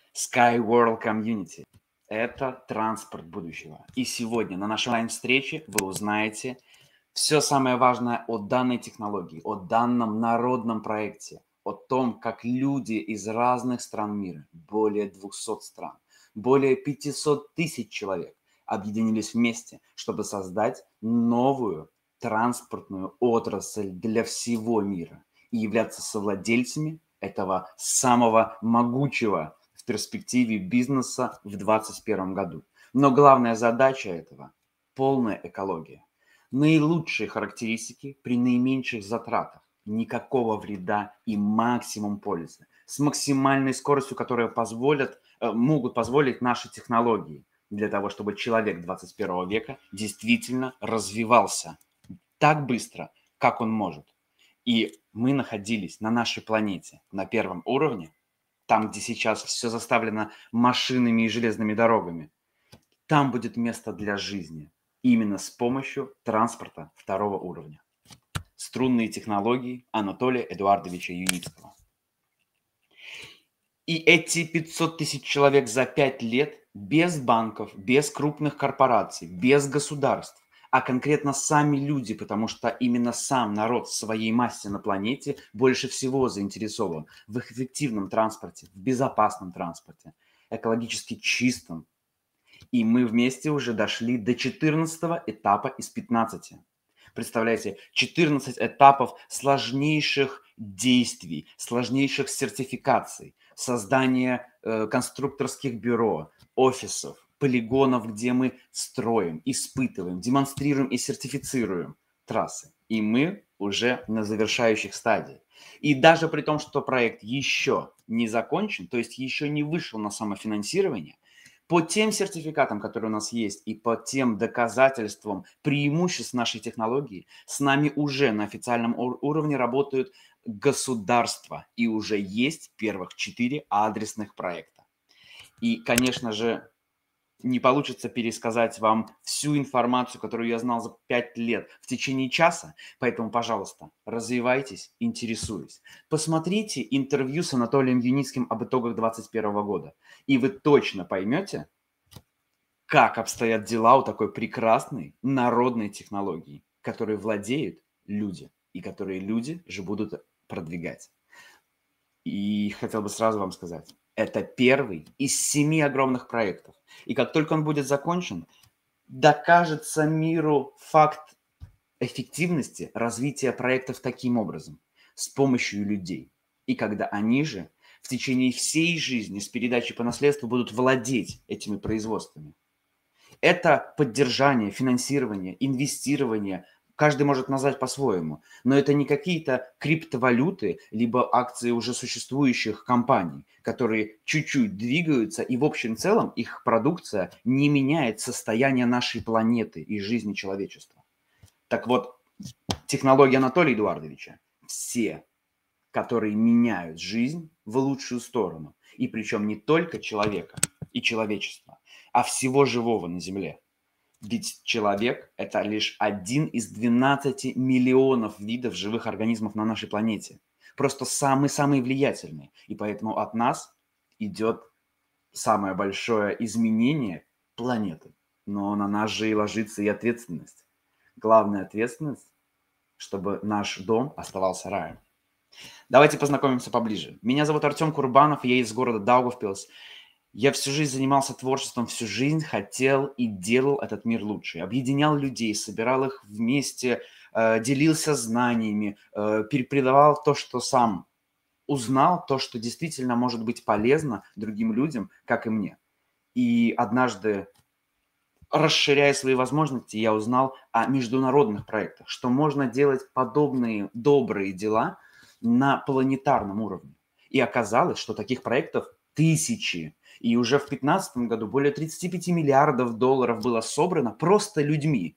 Sky World Community. Это транспорт будущего. И сегодня на нашей онлайн-встрече вы узнаете все самое важное о данной технологии, о данном народном проекте, о том, как люди из разных стран мира, более 200 стран, более 500 тысяч человек объединились вместе, чтобы создать новую транспортную отрасль для всего мира и являться совладельцами этого самого могучего в перспективе бизнеса в 2021 году. Но главная задача этого – полная экология. Наилучшие характеристики при наименьших затратах, никакого вреда и максимум пользы, с максимальной скоростью, которая могут позволить наши технологии для того, чтобы человек 21 века действительно развивался так быстро, как он может. И мы находились на нашей планете на первом уровне, там, где сейчас все заставлено машинами и железными дорогами. Там будет место для жизни именно с помощью транспорта второго уровня. Струнные технологии Анатолия Эдуардовича Юницкого. И эти 500 тысяч человек за 5 лет без банков, без крупных корпораций, без государств, а конкретно сами люди, потому что именно сам народ в своей массе на планете больше всего заинтересован в эффективном транспорте, в безопасном транспорте, экологически чистом. И мы вместе уже дошли до 14 этапа из 15. Представляете, 14 этапов сложнейших действий, сложнейших сертификаций, создания конструкторских бюро, офисов, полигонов, где мы строим, испытываем, демонстрируем и сертифицируем трассы. И мы уже на завершающих стадиях. И даже при том, что проект еще не закончен, то есть еще не вышел на самофинансирование, по тем сертификатам, которые у нас есть, и по тем доказательствам преимуществ нашей технологии, с нами уже на официальном уровне работают государства, и уже есть первых 4 адресных проекта. И, конечно же, не получится пересказать вам всю информацию, которую я знал за 5 лет в течение часа, поэтому, пожалуйста, развивайтесь, интересуйтесь. Посмотрите интервью с Анатолием Юницким об итогах 2021 года, и вы точно поймете, как обстоят дела у такой прекрасной народной технологии, которой владеют люди, и которые люди же будут продвигать. И хотел бы сразу вам сказать, это первый из 7 огромных проектов. И как только он будет закончен, докажется миру факт эффективности развития проектов таким образом, с помощью людей. И когда они же в течение всей жизни с передачей по наследству будут владеть этими производствами. Это поддержание, финансирование, инвестирование. Каждый может назвать по-своему. Но это не какие-то криптовалюты, либо акции уже существующих компаний, которые чуть-чуть двигаются, и в общем целом их продукция не меняет состояние нашей планеты и жизни человечества. Так вот, технологии Анатолия Эдуардовича все, которые меняют жизнь в лучшую сторону. И причем не только человека и человечества, а всего живого на Земле. Ведь человек – это лишь один из 12 миллионов видов живых организмов на нашей планете. Просто самый-самый влиятельный. И поэтому от нас идет самое большое изменение планеты. Но на нас же и ложится и ответственность. Главная ответственность, чтобы наш дом оставался раем. Давайте познакомимся поближе. Меня зовут Артем Курбанов, я из города Даугавпилс. Я всю жизнь занимался творчеством, всю жизнь хотел и делал этот мир лучше. Объединял людей, собирал их вместе, делился знаниями, передавал то, что сам узнал, то, что действительно может быть полезно другим людям, как и мне. И однажды, расширяя свои возможности, я узнал о международных проектах, что можно делать подобные добрые дела на планетарном уровне. И оказалось, что таких проектов тысячи. И уже в 2015 году более 35 миллиардов долларов было собрано просто людьми.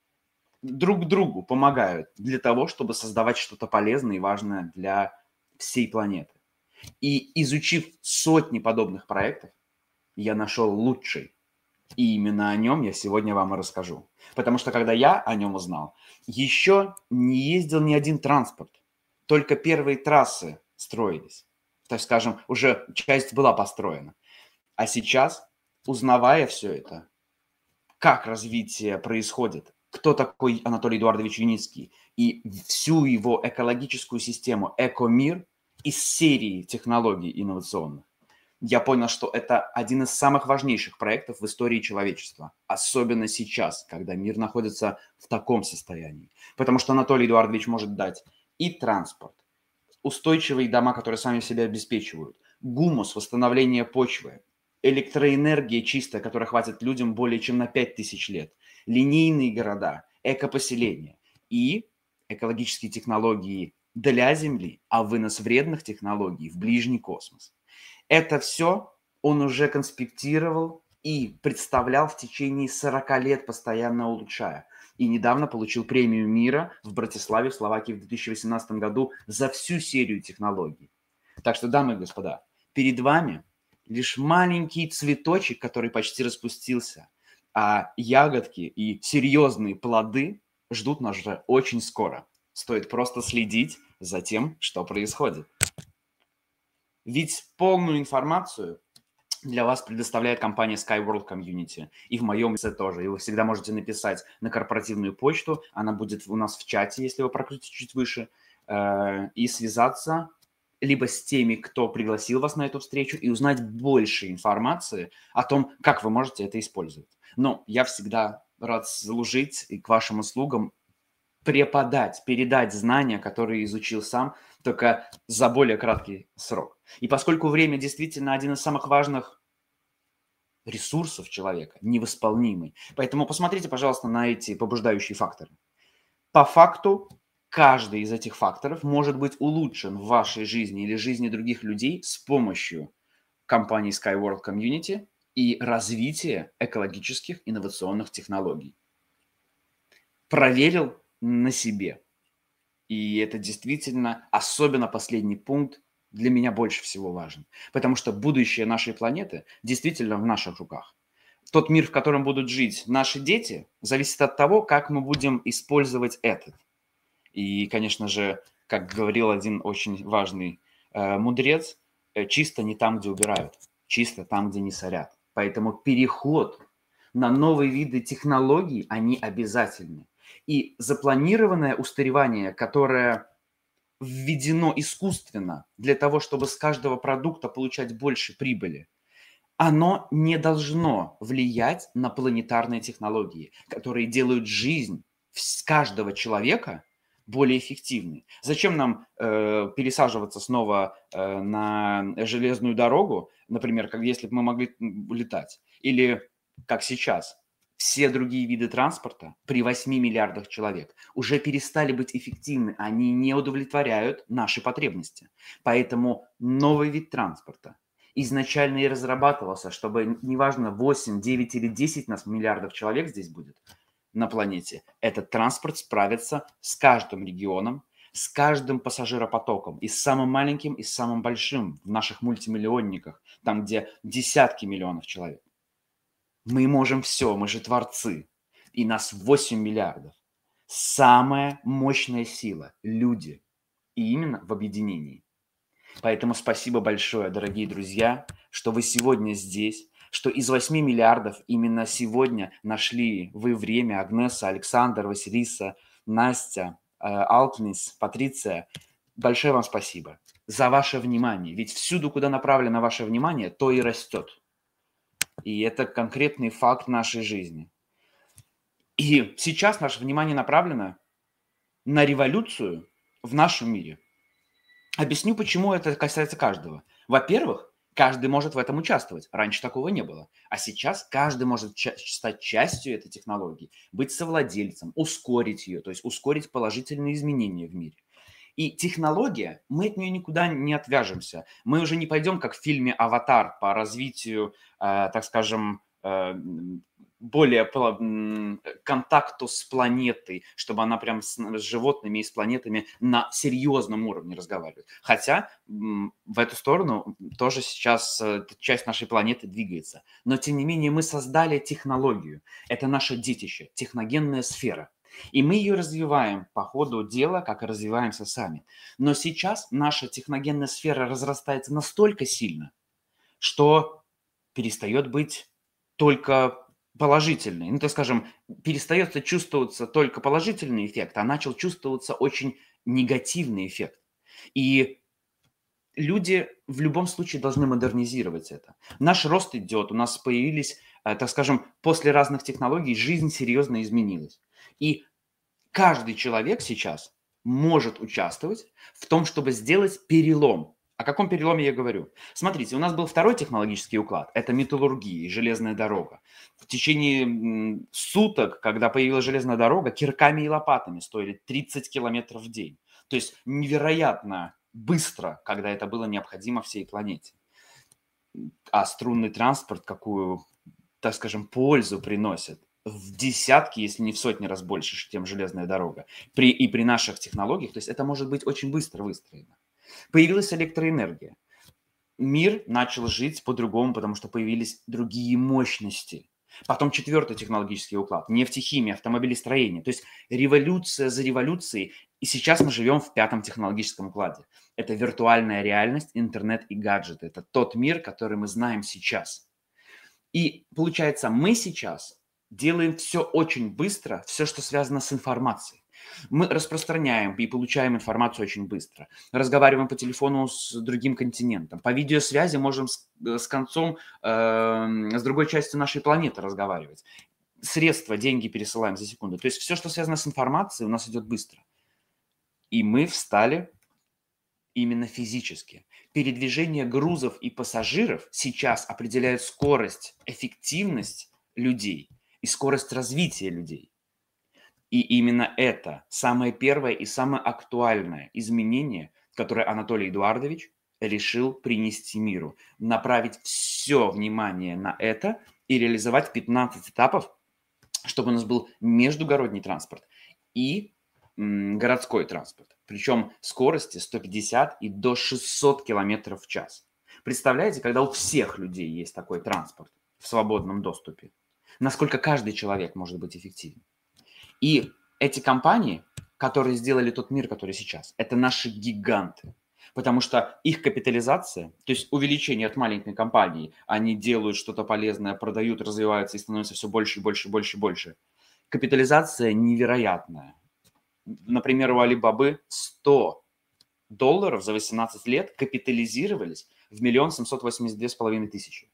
Друг другу помогают для того, чтобы создавать что-то полезное и важное для всей планеты. И изучив сотни подобных проектов, я нашел лучший. И именно о нем я сегодня вам и расскажу. Потому что когда я о нем узнал, еще не ездил ни один транспорт. Только первые трассы строились. Так скажем, уже часть была построена. А сейчас, узнавая все это, как развитие происходит, кто такой Анатолий Эдуардович Юницкий и всю его экологическую систему «Экомир» из серии технологий инновационных, я понял, что это один из самых важнейших проектов в истории человечества, особенно сейчас, когда мир находится в таком состоянии. Потому что Анатолий Эдуардович может дать и транспорт, устойчивые дома, которые сами себя обеспечивают, гумус, восстановление почвы, электроэнергия чистая, которая хватит людям более чем на 5000 лет, линейные города, экопоселения и экологические технологии для Земли, а вынос вредных технологий в ближний космос. Это все он уже конспектировал и представлял в течение 40 лет, постоянно улучшая. И недавно получил премию мира в Братиславе, в Словакии в 2018 году за всю серию технологий. Так что, дамы и господа, перед вами лишь маленький цветочек, который почти распустился, а ягодки и серьезные плоды ждут нас уже очень скоро. Стоит просто следить за тем, что происходит. Ведь полную информацию для вас предоставляет компания SkyWorld Community. И в моем лице тоже. И вы всегда можете написать на корпоративную почту. Она будет у нас в чате, если вы прокрутите чуть выше. И связаться либо с теми, кто пригласил вас на эту встречу, и узнать больше информации о том, как вы можете это использовать. Но я всегда рад служить и к вашим услугам, преподать, передать знания, которые изучил сам, только за более краткий срок. И поскольку время действительно один из самых важных ресурсов человека, невосполнимый, поэтому посмотрите, пожалуйста, на эти побуждающие факторы. По факту, каждый из этих факторов может быть улучшен в вашей жизни или жизни других людей с помощью компании SkyWorld Community и развития экологических инновационных технологий. Проверил на себе. И это действительно, особенно последний пункт, для меня больше всего важен. Потому что будущее нашей планеты действительно в наших руках. Тот мир, в котором будут жить наши дети, зависит от того, как мы будем использовать этот. И, конечно же, как говорил один очень важный мудрец, чисто не там, где убирают, чисто там, где не сорят. Поэтому переход на новые виды технологий, они обязательны. И запланированное устаревание, которое введено искусственно для того, чтобы с каждого продукта получать больше прибыли, оно не должно влиять на планетарные технологии, которые делают жизнь каждого человека более эффективной. Зачем нам пересаживаться снова на железную дорогу, например, как если бы мы могли летать, или как сейчас, все другие виды транспорта при 8 миллиардах человек уже перестали быть эффективны, они не удовлетворяют наши потребности. Поэтому новый вид транспорта изначально и разрабатывался, чтобы неважно 8, 9 или 10 нас миллиардов человек здесь будет на планете, этот транспорт справится с каждым регионом, с каждым пассажиропотоком, и с самым маленьким, и с самым большим в наших мультимиллионниках, там, где десятки миллионов человек. Мы можем все, мы же творцы. И нас 8 миллиардов. Самая мощная сила– люди. И именно в объединении. Поэтому спасибо большое, дорогие друзья, что вы сегодня здесь, что из 8 миллиардов именно сегодня нашли вы время, Агнеса, Александр, Василиса, Настя, Алтнис, Патриция. Большое вам спасибо за ваше внимание. Ведь всюду, куда направлено ваше внимание, то и растет. И это конкретный факт нашей жизни. И сейчас наше внимание направлено на революцию в нашем мире. Объясню, почему это касается каждого. Во-первых, каждый может в этом участвовать. Раньше такого не было. А сейчас каждый может стать частью этой технологии, быть совладельцем, ускорить ее, то есть ускорить положительные изменения в мире. И технология, мы от нее никуда не отвяжемся. Мы уже не пойдем, как в фильме «Аватар», по развитию, так скажем, более контакту с планетой, чтобы она прям с животными и с планетами на серьезном уровне разговаривает. Хотя в эту сторону тоже сейчас часть нашей планеты двигается. Но тем не менее мы создали технологию. Это наше детище, техногенная сфера. И мы ее развиваем по ходу дела, как и развиваемся сами. Но сейчас наша техногенная сфера разрастается настолько сильно, что перестает быть только положительный. Ну, так скажем, перестает чувствоваться только положительный эффект, а начал чувствоваться очень негативный эффект. И люди в любом случае должны модернизировать это. Наш рост идет, у нас появились, так скажем, после разных технологий жизнь серьезно изменилась. И каждый человек сейчас может участвовать в том, чтобы сделать перелом. О каком переломе я говорю? Смотрите, у нас был второй технологический уклад, это металлургия и железная дорога. В течение суток, когда появилась железная дорога, кирками и лопатами стоили 30 километров в день. То есть невероятно быстро, когда это было необходимо всей планете. А струнный транспорт какую, так скажем, пользу приносит в десятки, если не в сотни раз больше, чем железная дорога. При наших технологиях, то есть это может быть очень быстро выстроено. Появилась электроэнергия. Мир начал жить по-другому, потому что появились другие мощности. Потом четвертый технологический уклад. Нефтехимия, автомобилестроение. То есть революция за революцией. И сейчас мы живем в пятом технологическом укладе. Это виртуальная реальность, интернет и гаджеты. Это тот мир, который мы знаем сейчас. И получается, мы сейчас делаем все очень быстро, все, что связано с информацией. Мы распространяем и получаем информацию очень быстро. Разговариваем по телефону с другим континентом. По видеосвязи можем с концом, с другой частью нашей планеты разговаривать. Средства, деньги пересылаем за секунду. То есть все, что связано с информацией, у нас идет быстро. И мы встали именно физически. Передвижение грузов и пассажиров сейчас определяет скорость, эффективность людей и скорость развития людей. И именно это самое первое и самое актуальное изменение, которое Анатолий Эдуардович решил принести миру. Направить все внимание на это и реализовать 15 этапов, чтобы у нас был междугородний транспорт и городской транспорт. Причем скорости 150 и до 600 километров в час. Представляете, когда у всех людей есть такой транспорт в свободном доступе, насколько каждый человек может быть эффективен. И эти компании, которые сделали тот мир, который сейчас, это наши гиганты. Потому что их капитализация, то есть увеличение от маленькой компании, они делают что-то полезное, продают, развиваются и становятся все больше и больше и больше и больше. Капитализация невероятная. Например, у Алибабы $100 за 18 лет капитализировались в 1 782 500.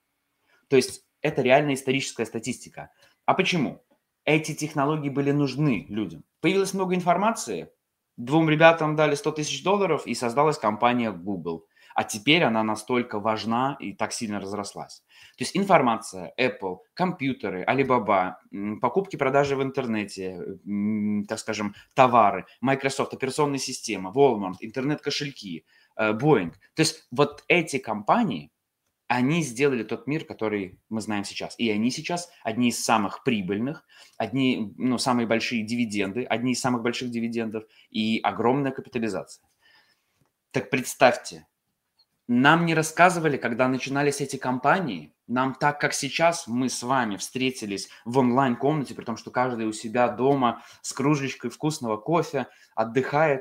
То есть это реальная историческая статистика. А почему? Эти технологии были нужны людям. Появилось много информации, двум ребятам дали $100 000 и создалась компания Google. А теперь она настолько важна и так сильно разрослась. То есть информация, Apple, компьютеры, Alibaba, покупки, продажи в интернете, так скажем, товары, Microsoft, операционные системы, Walmart, интернет-кошельки, Boeing. То есть вот эти компании, они сделали тот мир, который мы знаем сейчас. И они сейчас одни из самых прибыльных, самые большие дивиденды, одни из самых больших дивидендов и огромная капитализация. Так представьте, нам не рассказывали, когда начинались эти компании, нам так, как сейчас, мы с вами встретились в онлайн-комнате, при том, что каждый у себя дома с кружечкой вкусного кофе отдыхает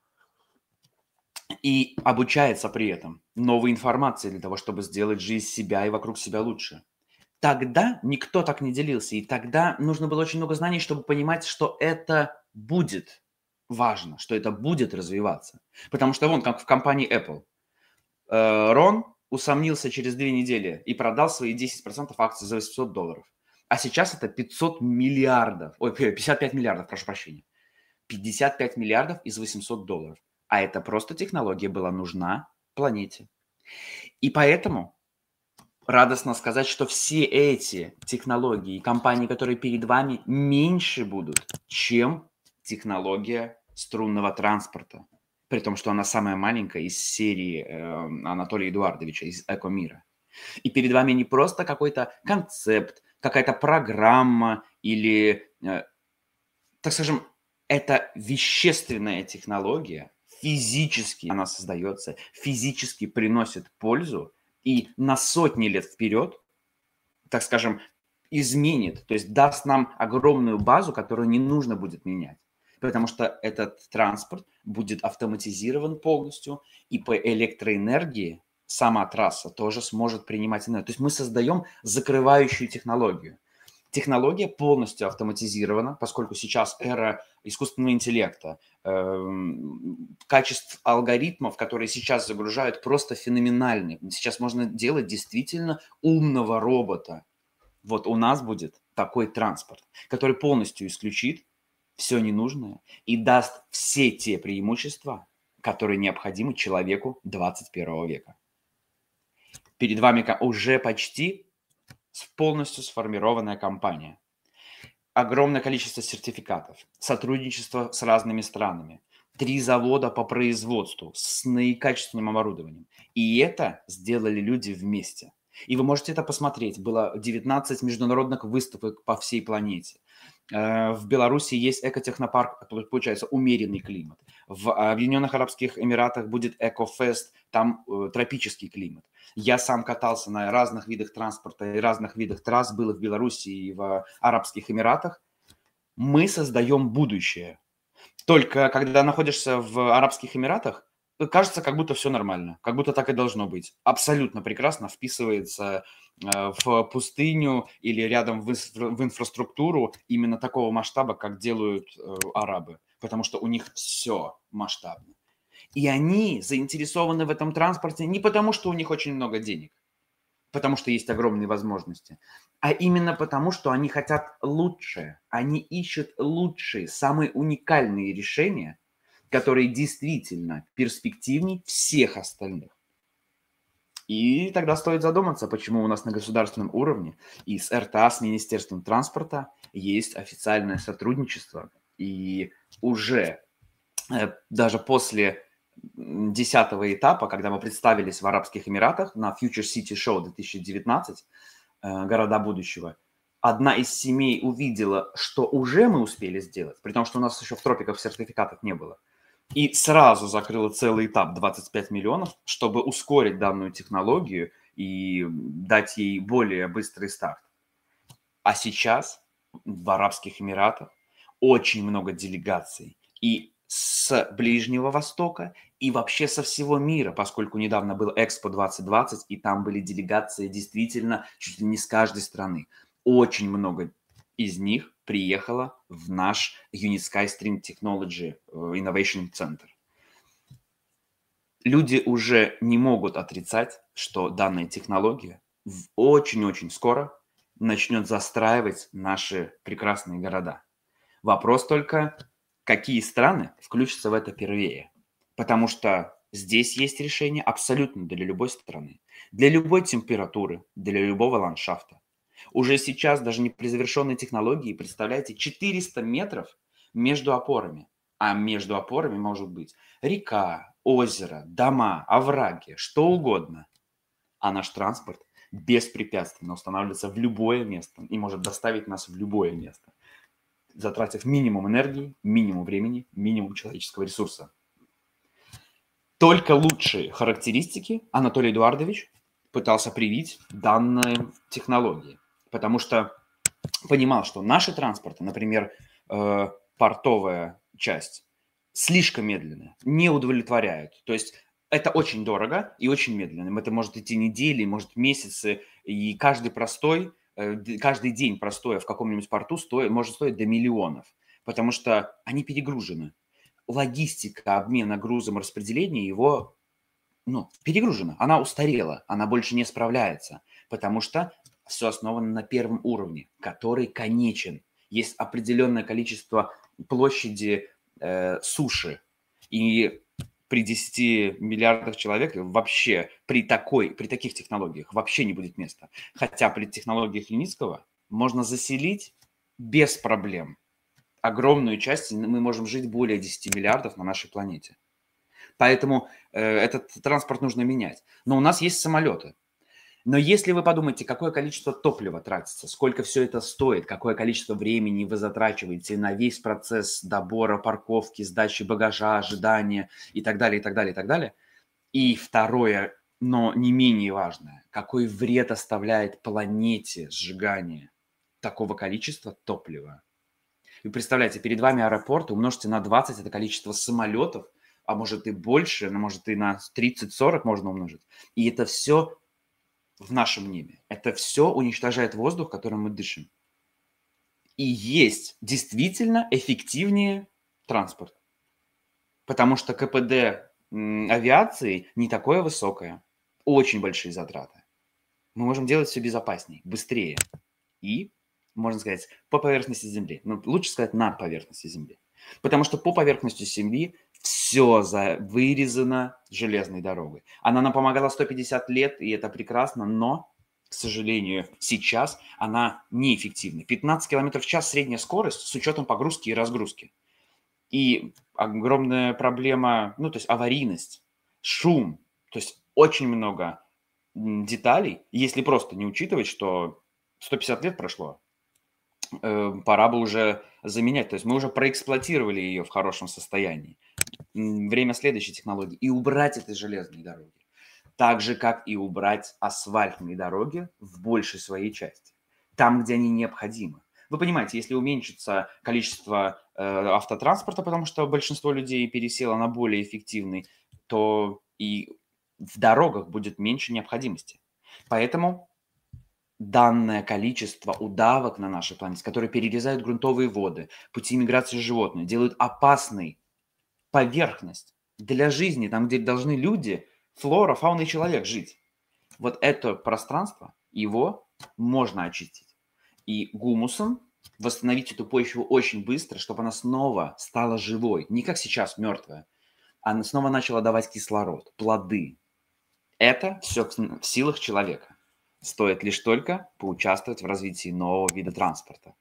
и обучается при этом новой информации для того, чтобы сделать жизнь себя и вокруг себя лучше. Тогда никто так не делился, и тогда нужно было очень много знаний, чтобы понимать, что это будет важно, что это будет развиваться. Потому что вон, как в компании Apple, Рон усомнился через 2 недели и продал свои 10% акций за $800. А сейчас это 500 миллиардов, 55 миллиардов, прошу прощения. 55 миллиардов из $800. А это просто технология была нужна планете. И поэтому радостно сказать, что все эти технологии и компании, которые перед вами, меньше будут, чем технология струнного транспорта. При том, что она самая маленькая из серии Анатолия Эдуардовича, из Экомира. И перед вами не просто какой-то концепт, какая-то программа или, так скажем, это вещественная технология, физически она создается, физически приносит пользу и на сотни лет вперед, так скажем, изменит, то есть даст нам огромную базу, которую не нужно будет менять. Потому что этот транспорт будет автоматизирован полностью, и по электроэнергии сама трасса тоже сможет принимать энергию. То есть мы создаем закрывающую технологию. Технология полностью автоматизирована, поскольку сейчас эра искусственного интеллекта, качеств алгоритмов, которые сейчас загружают, просто феноменальны. Сейчас можно делать действительно умного робота. Вот у нас будет такой транспорт, который полностью исключит все ненужное и даст все те преимущества, которые необходимы человеку 21 века. Перед вами уже почти полностью сформированная компания. Огромное количество сертификатов, сотрудничество с разными странами, 3 завода по производству с наикачественным оборудованием. И это сделали люди вместе. И вы можете это посмотреть. Было 19 международных выставок по всей планете. В Беларуси есть экотехнопарк, получается, умеренный климат. В Объединенных Арабских Эмиратах будет Экофест, там тропический климат. Я сам катался на разных видах транспорта и разных видах трасс, был в Беларуси и в Арабских Эмиратах. Мы создаем будущее. Только когда находишься в Арабских Эмиратах, кажется, как будто все нормально, как будто так и должно быть. Абсолютно прекрасно вписывается в пустыню или рядом в инфраструктуру именно такого масштаба, как делают арабы, потому что у них все масштабно. И они заинтересованы в этом транспорте не потому, что у них очень много денег, потому что есть огромные возможности, а именно потому, что они хотят лучшее. Они ищут лучшие, самые уникальные решения, которые действительно перспективнее всех остальных. И тогда стоит задуматься, почему у нас на государственном уровне и с РТА, с Министерством транспорта есть официальное сотрудничество. И уже даже после 10-го этапа, когда мы представились в Арабских Эмиратах на Future City Show 2019, города будущего, одна из семей увидела, что уже мы успели сделать, при том, что у нас еще в тропиках сертификатов не было, и сразу закрыла целый этап 25 миллионов, чтобы ускорить данную технологию и дать ей более быстрый старт. А сейчас в Арабских Эмиратах очень много делегаций и с Ближнего Востока, и вообще со всего мира, поскольку недавно был Экспо 2020, и там были делегации действительно чуть ли не с каждой страны. Очень много из них приехало в наш Unisky Stream Technology Innovation Center. Люди уже не могут отрицать, что данная технология очень-очень скоро начнет застраивать наши прекрасные города. Вопрос только, какие страны включатся в это первее. Потому что здесь есть решение абсолютно для любой страны, для любой температуры, для любого ландшафта. Уже сейчас даже не при завершенной технологии, представляете, 400 метров между опорами. А между опорами может быть река, озеро, дома, овраги, что угодно. А наш транспорт беспрепятственно устанавливается в любое место и может доставить нас в любое место, затратив минимум энергии, минимум времени, минимум человеческого ресурса. Только лучшие характеристики Анатолий Эдуардович пытался привить данной технологии, потому что понимал, что наши транспорты, например, портовая часть, слишком медленная, не удовлетворяют. То есть это очень дорого и очень медленно. Это может идти недели, может месяцы, и каждый день простоя в каком-нибудь порту может стоить до миллионов, потому что они перегружены. Логистика обмена грузом и распределения его перегружена, она устарела, она больше не справляется, потому что все основано на первом уровне, который конечен. Есть определенное количество площади суши, и при 10 миллиардах человек вообще при таких технологиях вообще не будет места. Хотя при технологиях Юницкого можно заселить без проблем огромную часть, мы можем жить более 10 миллиардов на нашей планете. Поэтому этот транспорт нужно менять. Но у нас есть самолеты. Но если вы подумаете, какое количество топлива тратится, сколько все это стоит, какое количество времени вы затрачиваете на весь процесс добора, парковки, сдачи багажа, ожидания и так далее, и так далее, и так далее. И второе, но не менее важное, какой вред оставляет планете сжигание такого количества топлива. Вы представляете, перед вами аэропорт, умножьте на 20 это количество самолетов, а может и больше, может и на 30-40 можно умножить. И это все в нашем небе. Это все уничтожает воздух, которым мы дышим. И есть действительно эффективнее транспорт. Потому что КПД авиации не такое высокое. Очень большие затраты. Мы можем делать все безопаснее, быстрее. И, можно сказать, по поверхности Земли. Но лучше сказать, над поверхностью Земли. Потому что по поверхности Земли все вырезано железной дорогой. Она нам помогала 150 лет, и это прекрасно, но, к сожалению, сейчас она неэффективна. 15 км в час средняя скорость с учетом погрузки и разгрузки. И огромная проблема, то есть аварийность, шум, то есть очень много деталей, если просто не учитывать, что 150 лет прошло, пора бы уже заменять. То есть мы уже проэксплуатировали ее в хорошем состоянии. Время следующей технологии. И убрать эти железные дороги. Так же, как и убрать асфальтные дороги в большей своей части. Там, где они необходимы. Вы понимаете, если уменьшится количество автотранспорта, потому что большинство людей пересело на более эффективный, то и в дорогах будет меньше необходимости. Поэтому данное количество удавок на нашей планете, которые перерезают грунтовые воды, пути миграции животных, делают опасной поверхность для жизни, там, где должны люди, флора, фауна и человек жить. Вот это пространство, его можно очистить. И гумусом восстановить эту почву очень быстро, чтобы она снова стала живой. Не как сейчас мертвая. Она снова начала давать кислород, плоды. Это все в силах человека. Стоит лишь только поучаствовать в развитии нового вида транспорта.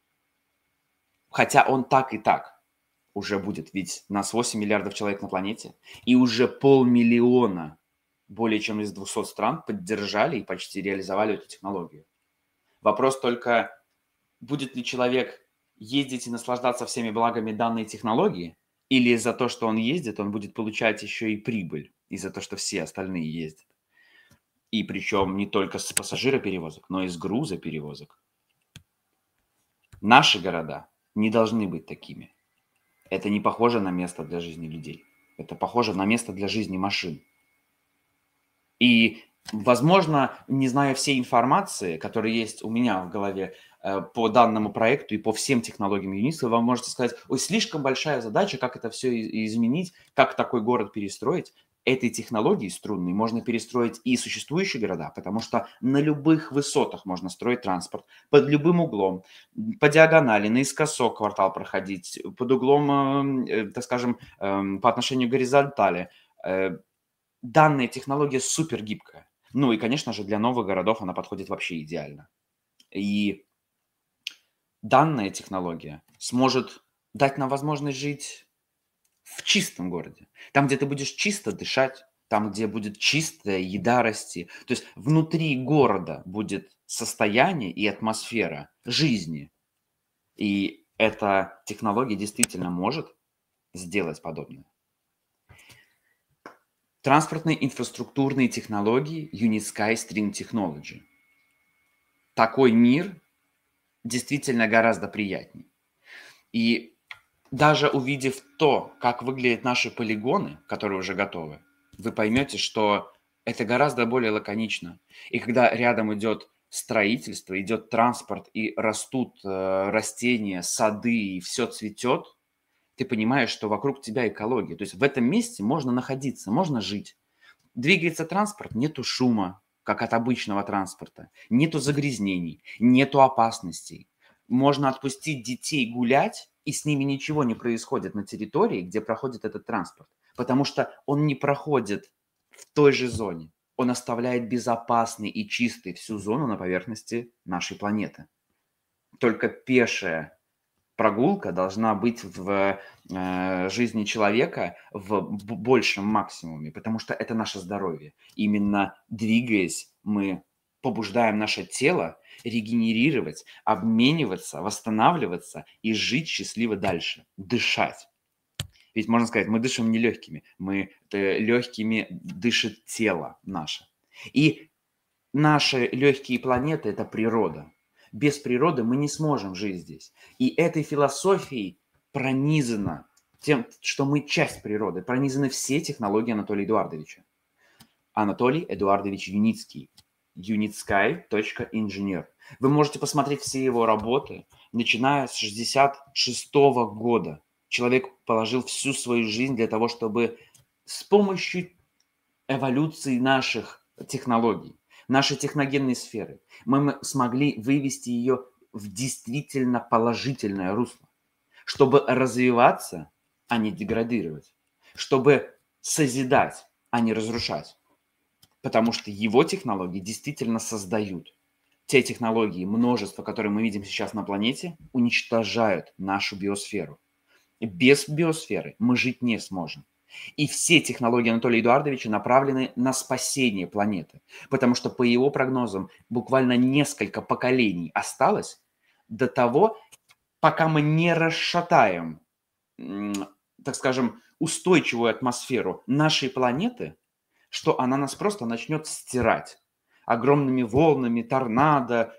Хотя он так и так уже будет, ведь нас 8 миллиардов человек на планете, и уже 500 000 более чем из 200 стран поддержали и почти реализовали эту технологию. Вопрос только, будет ли человек ездить и наслаждаться всеми благами данной технологии, или за то, что он ездит, он будет получать еще и прибыль, из-за того, что все остальные ездят. И причем не только с пассажироперевозок, но и с грузоперевозок. Наши города не должны быть такими. Это не похоже на место для жизни людей. Это похоже на место для жизни машин. И, возможно, не зная всей информации, которая есть у меня в голове по данному проекту и по всем технологиям ЮНИСКО, вы можете сказать, ой, слишком большая задача, как это все изменить, как такой город перестроить. Этой технологией струнной можно перестроить и существующие города, потому что на любых высотах можно строить транспорт, под любым углом, по диагонали, наискосок квартал проходить, под углом, так скажем, по отношению к горизонтали. Данная технология супер гибкая. Ну и, конечно же, для новых городов она подходит вообще идеально. И данная технология сможет дать нам возможность жить в чистом городе. Там, где ты будешь чисто дышать, там, где будет чистая еда расти. То есть внутри города будет состояние и атмосфера жизни. И эта технология действительно может сделать подобное. Транспортные инфраструктурные технологии Unisky String Technology. Такой мир действительно гораздо приятнее. И даже увидев то, как выглядят наши полигоны, которые уже готовы, вы поймете, что это гораздо более лаконично. И когда рядом идет строительство, идет транспорт, и растут растения, сады, и все цветет, ты понимаешь, что вокруг тебя экология. То есть в этом месте можно находиться, можно жить. Двигается транспорт, нету шума, как от обычного транспорта, нету загрязнений, нету опасностей. Можно отпустить детей гулять, и с ними ничего не происходит на территории, где проходит этот транспорт, потому что он не проходит в той же зоне. Он оставляет безопасной и чистой всю зону на поверхности нашей планеты. Только пешая прогулка должна быть в жизни человека в большем максимуме, потому что это наше здоровье. Именно двигаясь, мы побуждаем наше тело регенерировать, обмениваться, восстанавливаться и жить счастливо дальше, дышать. Ведь можно сказать, мы дышим не легкими, легкими дышит тело наше. И наши легкие планеты – это природа. Без природы мы не сможем жить здесь. И этой философией пронизано тем, что мы часть природы, пронизаны все технологии Анатолия Эдуардовича. Анатолий Эдуардович Юницкий. Unitsky.инженер. Вы можете посмотреть все его работы, начиная с 1966 года. Человек положил всю свою жизнь для того, чтобы с помощью эволюции наших технологий, нашей техногенной сферы, мы смогли вывести ее в действительно положительное русло, чтобы развиваться, а не деградировать, чтобы созидать, а не разрушать. Потому что его технологии действительно создают. Те технологии, множество, которые мы видим сейчас на планете, уничтожают нашу биосферу. Без биосферы мы жить не сможем. И все технологии Анатолия Эдуардовича направлены на спасение планеты. Потому что, по его прогнозам, буквально несколько поколений осталось до того, пока мы не расшатаем, так скажем, устойчивую атмосферу нашей планеты, что она нас просто начнет стирать огромными волнами, торнадо.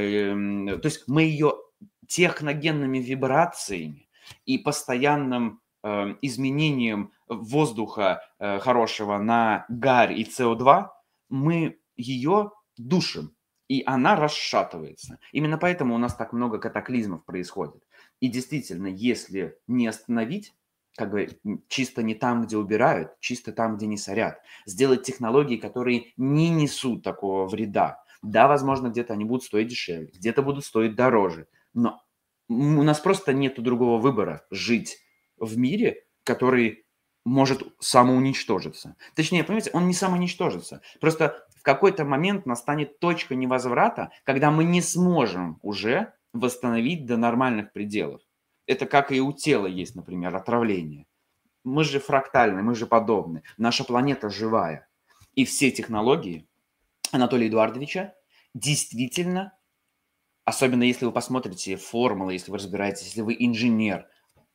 То есть мы ее техногенными вибрациями и постоянным изменением воздуха хорошего на гарь и СО2, мы ее душим, и она расшатывается. Именно поэтому у нас так много катаклизмов происходит. И действительно, если не остановить, как бы чисто не там, где убирают, чисто там, где не сорят. Сделать технологии, которые не несут такого вреда. Да, возможно, где-то они будут стоить дешевле, где-то будут стоить дороже. Но у нас просто нет другого выбора жить в мире, который может самоуничтожиться. Точнее, понимаете, он не самоуничтожится. Просто в какой-то момент настанет точка невозврата, когда мы не сможем уже восстановить до нормальных пределов. Это как и у тела есть, например, отравление. Мы же фрактальны, мы же подобны. Наша планета живая. И все технологии Анатолия Эдуардовича действительно, особенно если вы посмотрите формулы, если вы разбираетесь, если вы инженер,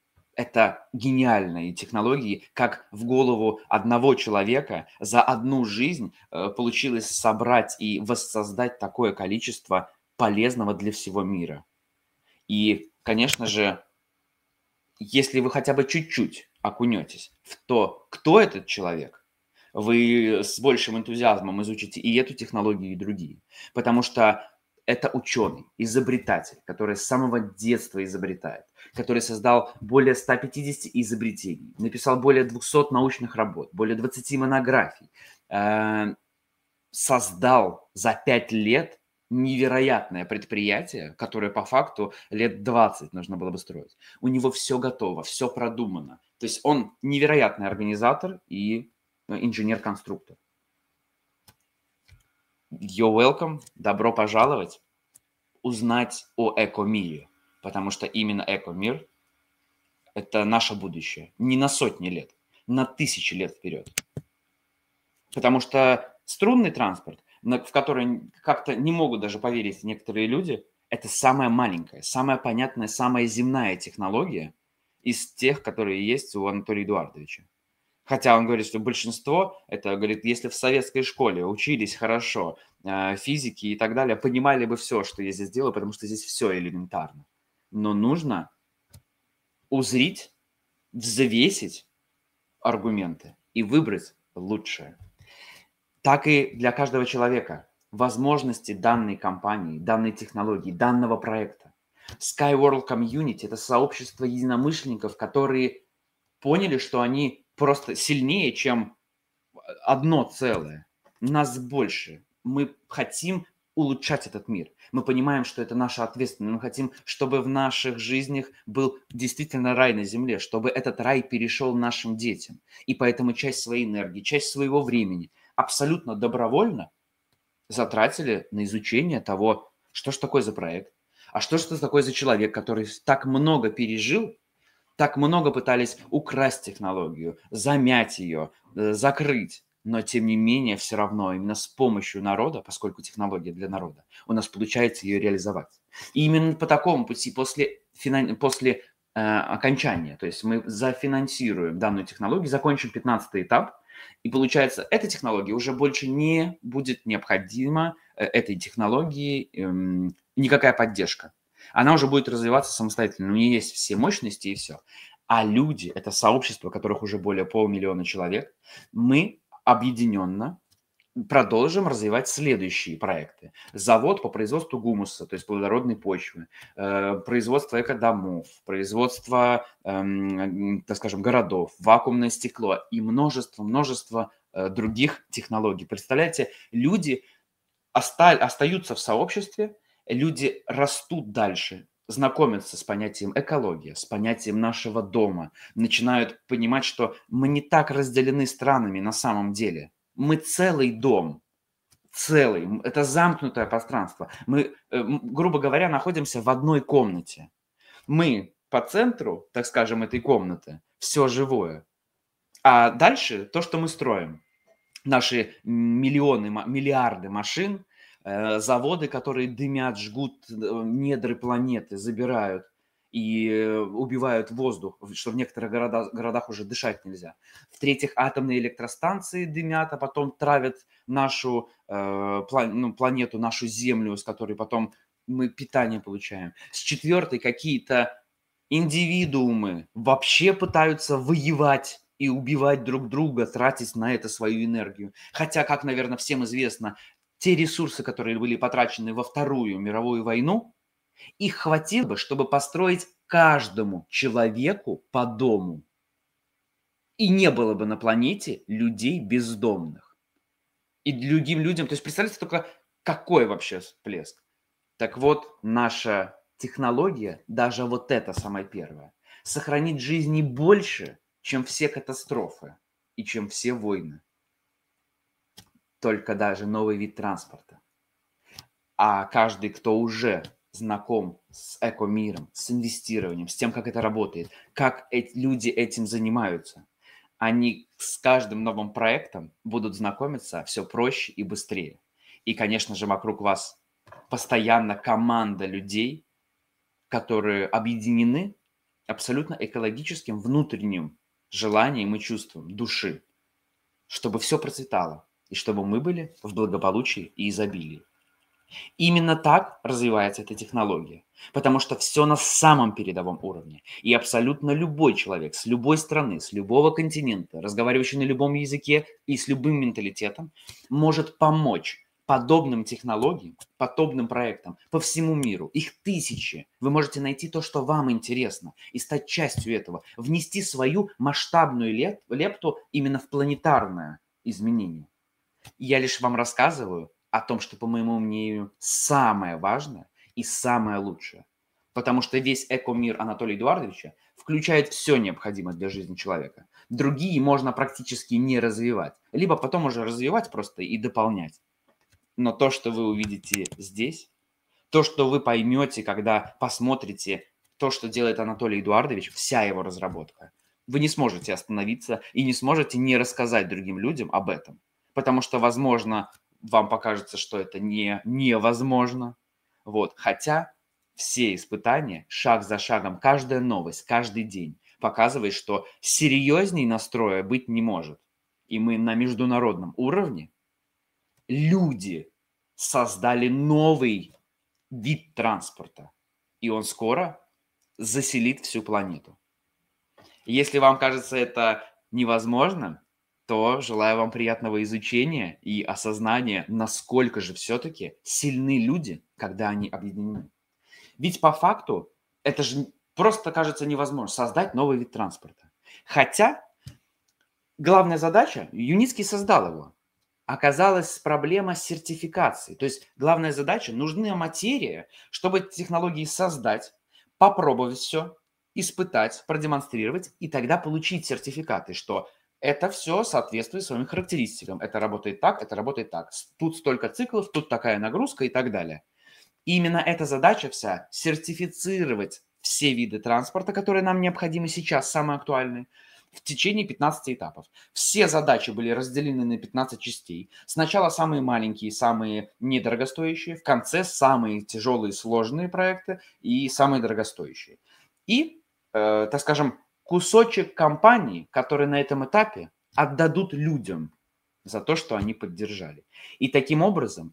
это гениальные технологии, как в голову одного человека за одну жизнь получилось собрать и воссоздать такое количество полезного для всего мира. И, конечно же, если вы хотя бы чуть-чуть окунетесь в то, кто этот человек, вы с большим энтузиазмом изучите и эту технологию, и другие. Потому что это ученый, изобретатель, который с самого детства изобретает, который создал более 150 изобретений, написал более 200 научных работ, более 20 монографий, создал за 5 лет невероятное предприятие, которое по факту лет 20 нужно было бы строить. У него все готово, все продумано. То есть он невероятный организатор и инженер-конструктор. You're welcome, добро пожаловать узнать о эко-мире, потому что именно эко-мир – это наше будущее. Не на сотни лет, на тысячи лет вперед. Потому что струнный транспорт, в который как-то не могут даже поверить некоторые люди, это самая маленькая, самая понятная, самая земная технология из тех, которые есть у Анатолия Эдуардовича. Хотя он говорит, что большинство, это, говорит, если в советской школе учились хорошо, физики и так далее, понимали бы все, что я здесь делаю, потому что здесь все элементарно. Но нужно узрить, взвесить аргументы и выбрать лучшее. Так и для каждого человека возможности данной компании, данной технологии, данного проекта. Skyworld Community – это сообщество единомышленников, которые поняли, что они просто сильнее, чем одно целое. Нас больше. Мы хотим улучшать этот мир. Мы понимаем, что это наша ответственность. Мы хотим, чтобы в наших жизнях был действительно рай на земле, чтобы этот рай перешел нашим детям. И поэтому часть своей энергии, часть своего времени абсолютно добровольно затратили на изучение того, что же такое за проект, а что же такое за человек, который так много пережил, так много пытались украсть технологию, замять ее, закрыть. Но, тем не менее, все равно именно с помощью народа, поскольку технология для народа, у нас получается ее реализовать. И именно по такому пути после окончания, то есть мы зафинансируем данную технологию, закончим 15-й этап, и получается, эта технология уже больше не будет необходима, этой технологии никакая поддержка. Она уже будет развиваться самостоятельно, у нее есть все мощности и все. А люди– это сообщество, которых уже более полмиллиона человек. Мы объединенно продолжим развивать следующие проекты. Завод по производству гумуса, то есть плодородной почвы, производство экодомов, производство, так скажем, городов, вакуумное стекло и множество других технологий. Представляете, люди остаются в сообществе, люди растут дальше, знакомятся с понятием экология, с понятием нашего дома, начинают понимать, что мы не так разделены странами на самом деле. Мы целый дом, целый. Это замкнутое пространство. Мы, грубо говоря, находимся в одной комнате. Мы по центру, так скажем, этой комнаты, все живое. А дальше то, что мы строим. Наши миллиарды машин, заводы, которые дымят, жгут недры планеты, забирают и убивают воздух, что в некоторых городах уже дышать нельзя. В-третьих, атомные электростанции дымят, а потом травят нашу планету, нашу Землю, с которой потом мы питание получаем. С-четвертой, какие-то индивидуумы вообще пытаются воевать и убивать друг друга, тратить на это свою энергию. Хотя, как, наверное, всем известно, те ресурсы, которые были потрачены во Вторую мировую войну, их хватило бы, чтобы построить каждому человеку по дому. И не было бы на планете людей бездомных. И другим людям, то есть представьте только, какой вообще всплеск. Так вот, наша технология, даже вот эта самая первая, сохранит жизни больше, чем все катастрофы и чем все войны. Только даже новый вид транспорта. А каждый, кто уже знаком с экомиром, с инвестированием, с тем, как это работает, как люди этим занимаются, они с каждым новым проектом будут знакомиться все проще и быстрее. И, конечно же, вокруг вас постоянно команда людей, которые объединены абсолютно экологическим внутренним желанием и чувством души, чтобы все процветало, и чтобы мы были в благополучии и изобилии. Именно так развивается эта технология, потому что все на самом передовом уровне. И абсолютно любой человек с любой страны, с любого континента, разговаривающий на любом языке и с любым менталитетом, может помочь подобным технологиям, подобным проектам по всему миру. Их тысячи. Вы можете найти то, что вам интересно, и стать частью этого, внести свою масштабную лепту именно в планетарное изменение. Я лишь вам рассказываю о том, что, по моему мнению, самое важное и самое лучшее. Потому что весь экомир Анатолия Эдуардовича включает все необходимое для жизни человека. Другие можно практически не развивать. Либо потом уже развивать просто и дополнять. Но то, что вы увидите здесь, то, что вы поймете, когда посмотрите то, что делает Анатолий Эдуардович, вся его разработка, вы не сможете остановиться и не сможете не рассказать другим людям об этом. Потому что, возможно, вам покажется, что это невозможно. Вот. Хотя все испытания, шаг за шагом, каждая новость, каждый день показывает, что серьезней настроя быть не может. И мы на международном уровне, люди создали новый вид транспорта. И он скоро заселит всю планету. Если вам кажется это невозможным, то желаю вам приятного изучения и осознания, насколько же все-таки сильны люди, когда они объединены. Ведь по факту это же просто кажется невозможно создать новый вид транспорта. Хотя главная задача, Юницкий создал его, оказалась проблема сертификации. То есть главная задача, нужна материя, чтобы эти технологии создать, попробовать все, испытать, продемонстрировать и тогда получить сертификаты, что это все соответствует своим характеристикам. Это работает так, это работает так. Тут столько циклов, тут такая нагрузка и так далее. И именно эта задача вся, сертифицировать все виды транспорта, которые нам необходимы сейчас, самые актуальные, в течение 15 этапов. Все задачи были разделены на 15 частей. Сначала самые маленькие, самые недорогостоящие, в конце самые тяжелые, сложные проекты и самые дорогостоящие. И, так скажем, кусочек компании, которые на этом этапе отдадут людям за то, что они поддержали. И таким образом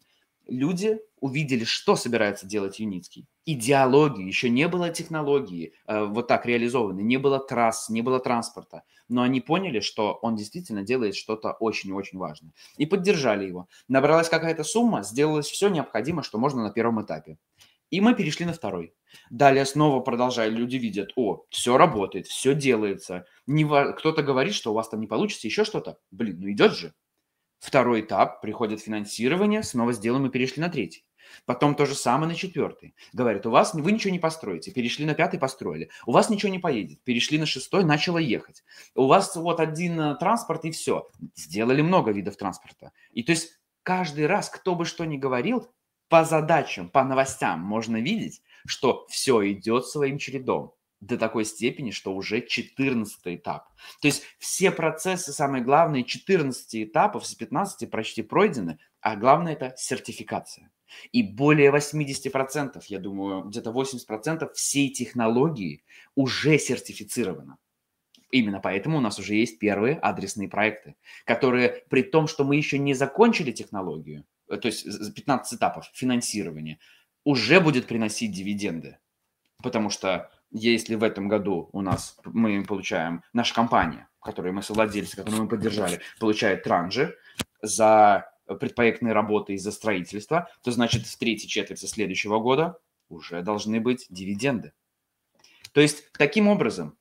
люди увидели, что собирается делать Юницкий. Идеологию, еще не было технологии вот так реализованы, не было трасс, не было транспорта. Но они поняли, что он действительно делает что-то очень-очень важное. И поддержали его. Набралась какая-то сумма, сделалось все необходимое, что можно на первом этапе. И мы перешли на второй. Далее снова продолжали, люди видят, о, все работает, все делается. Кто-то говорит, что у вас там не получится, еще что-то. Блин, ну идет же. Второй этап, приходит финансирование, снова сделаем и перешли на третий. Потом то же самое на четвертый. Говорят, вы ничего не построите, перешли на пятый, построили. У вас ничего не поедет, перешли на шестой, начало ехать. У вас вот один транспорт и все. Сделали много видов транспорта. И то есть каждый раз, кто бы что ни говорил, по задачам, по новостям можно видеть, что все идет своим чередом. До такой степени, что уже 14 этап. То есть все процессы, самые главные, 14 этапов с 15 почти пройдены, а главное это сертификация. И более 80%, я думаю, где-то 80% всей технологии уже сертифицировано. Именно поэтому у нас уже есть первые адресные проекты, которые при том, что мы еще не закончили технологию, то есть 15 этапов финансирования, уже будет приносить дивиденды. Потому что если в этом году мы получаем, наша компания, которой мы совладельцы, которую мы поддержали, получает транжи за предпроектные работы и за строительство, то значит в третьей четверти следующего года уже должны быть дивиденды. То есть таким образом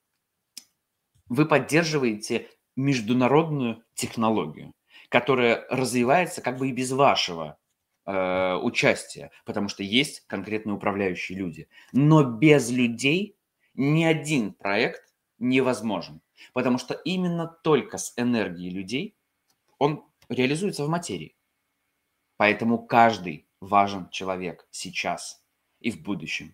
вы поддерживаете международную технологию, которая развивается как бы и без вашего участия, потому что есть конкретные управляющие люди. Но без людей ни один проект невозможен, потому что именно только с энергией людей он реализуется в материи. Поэтому каждый важен человек сейчас и в будущем.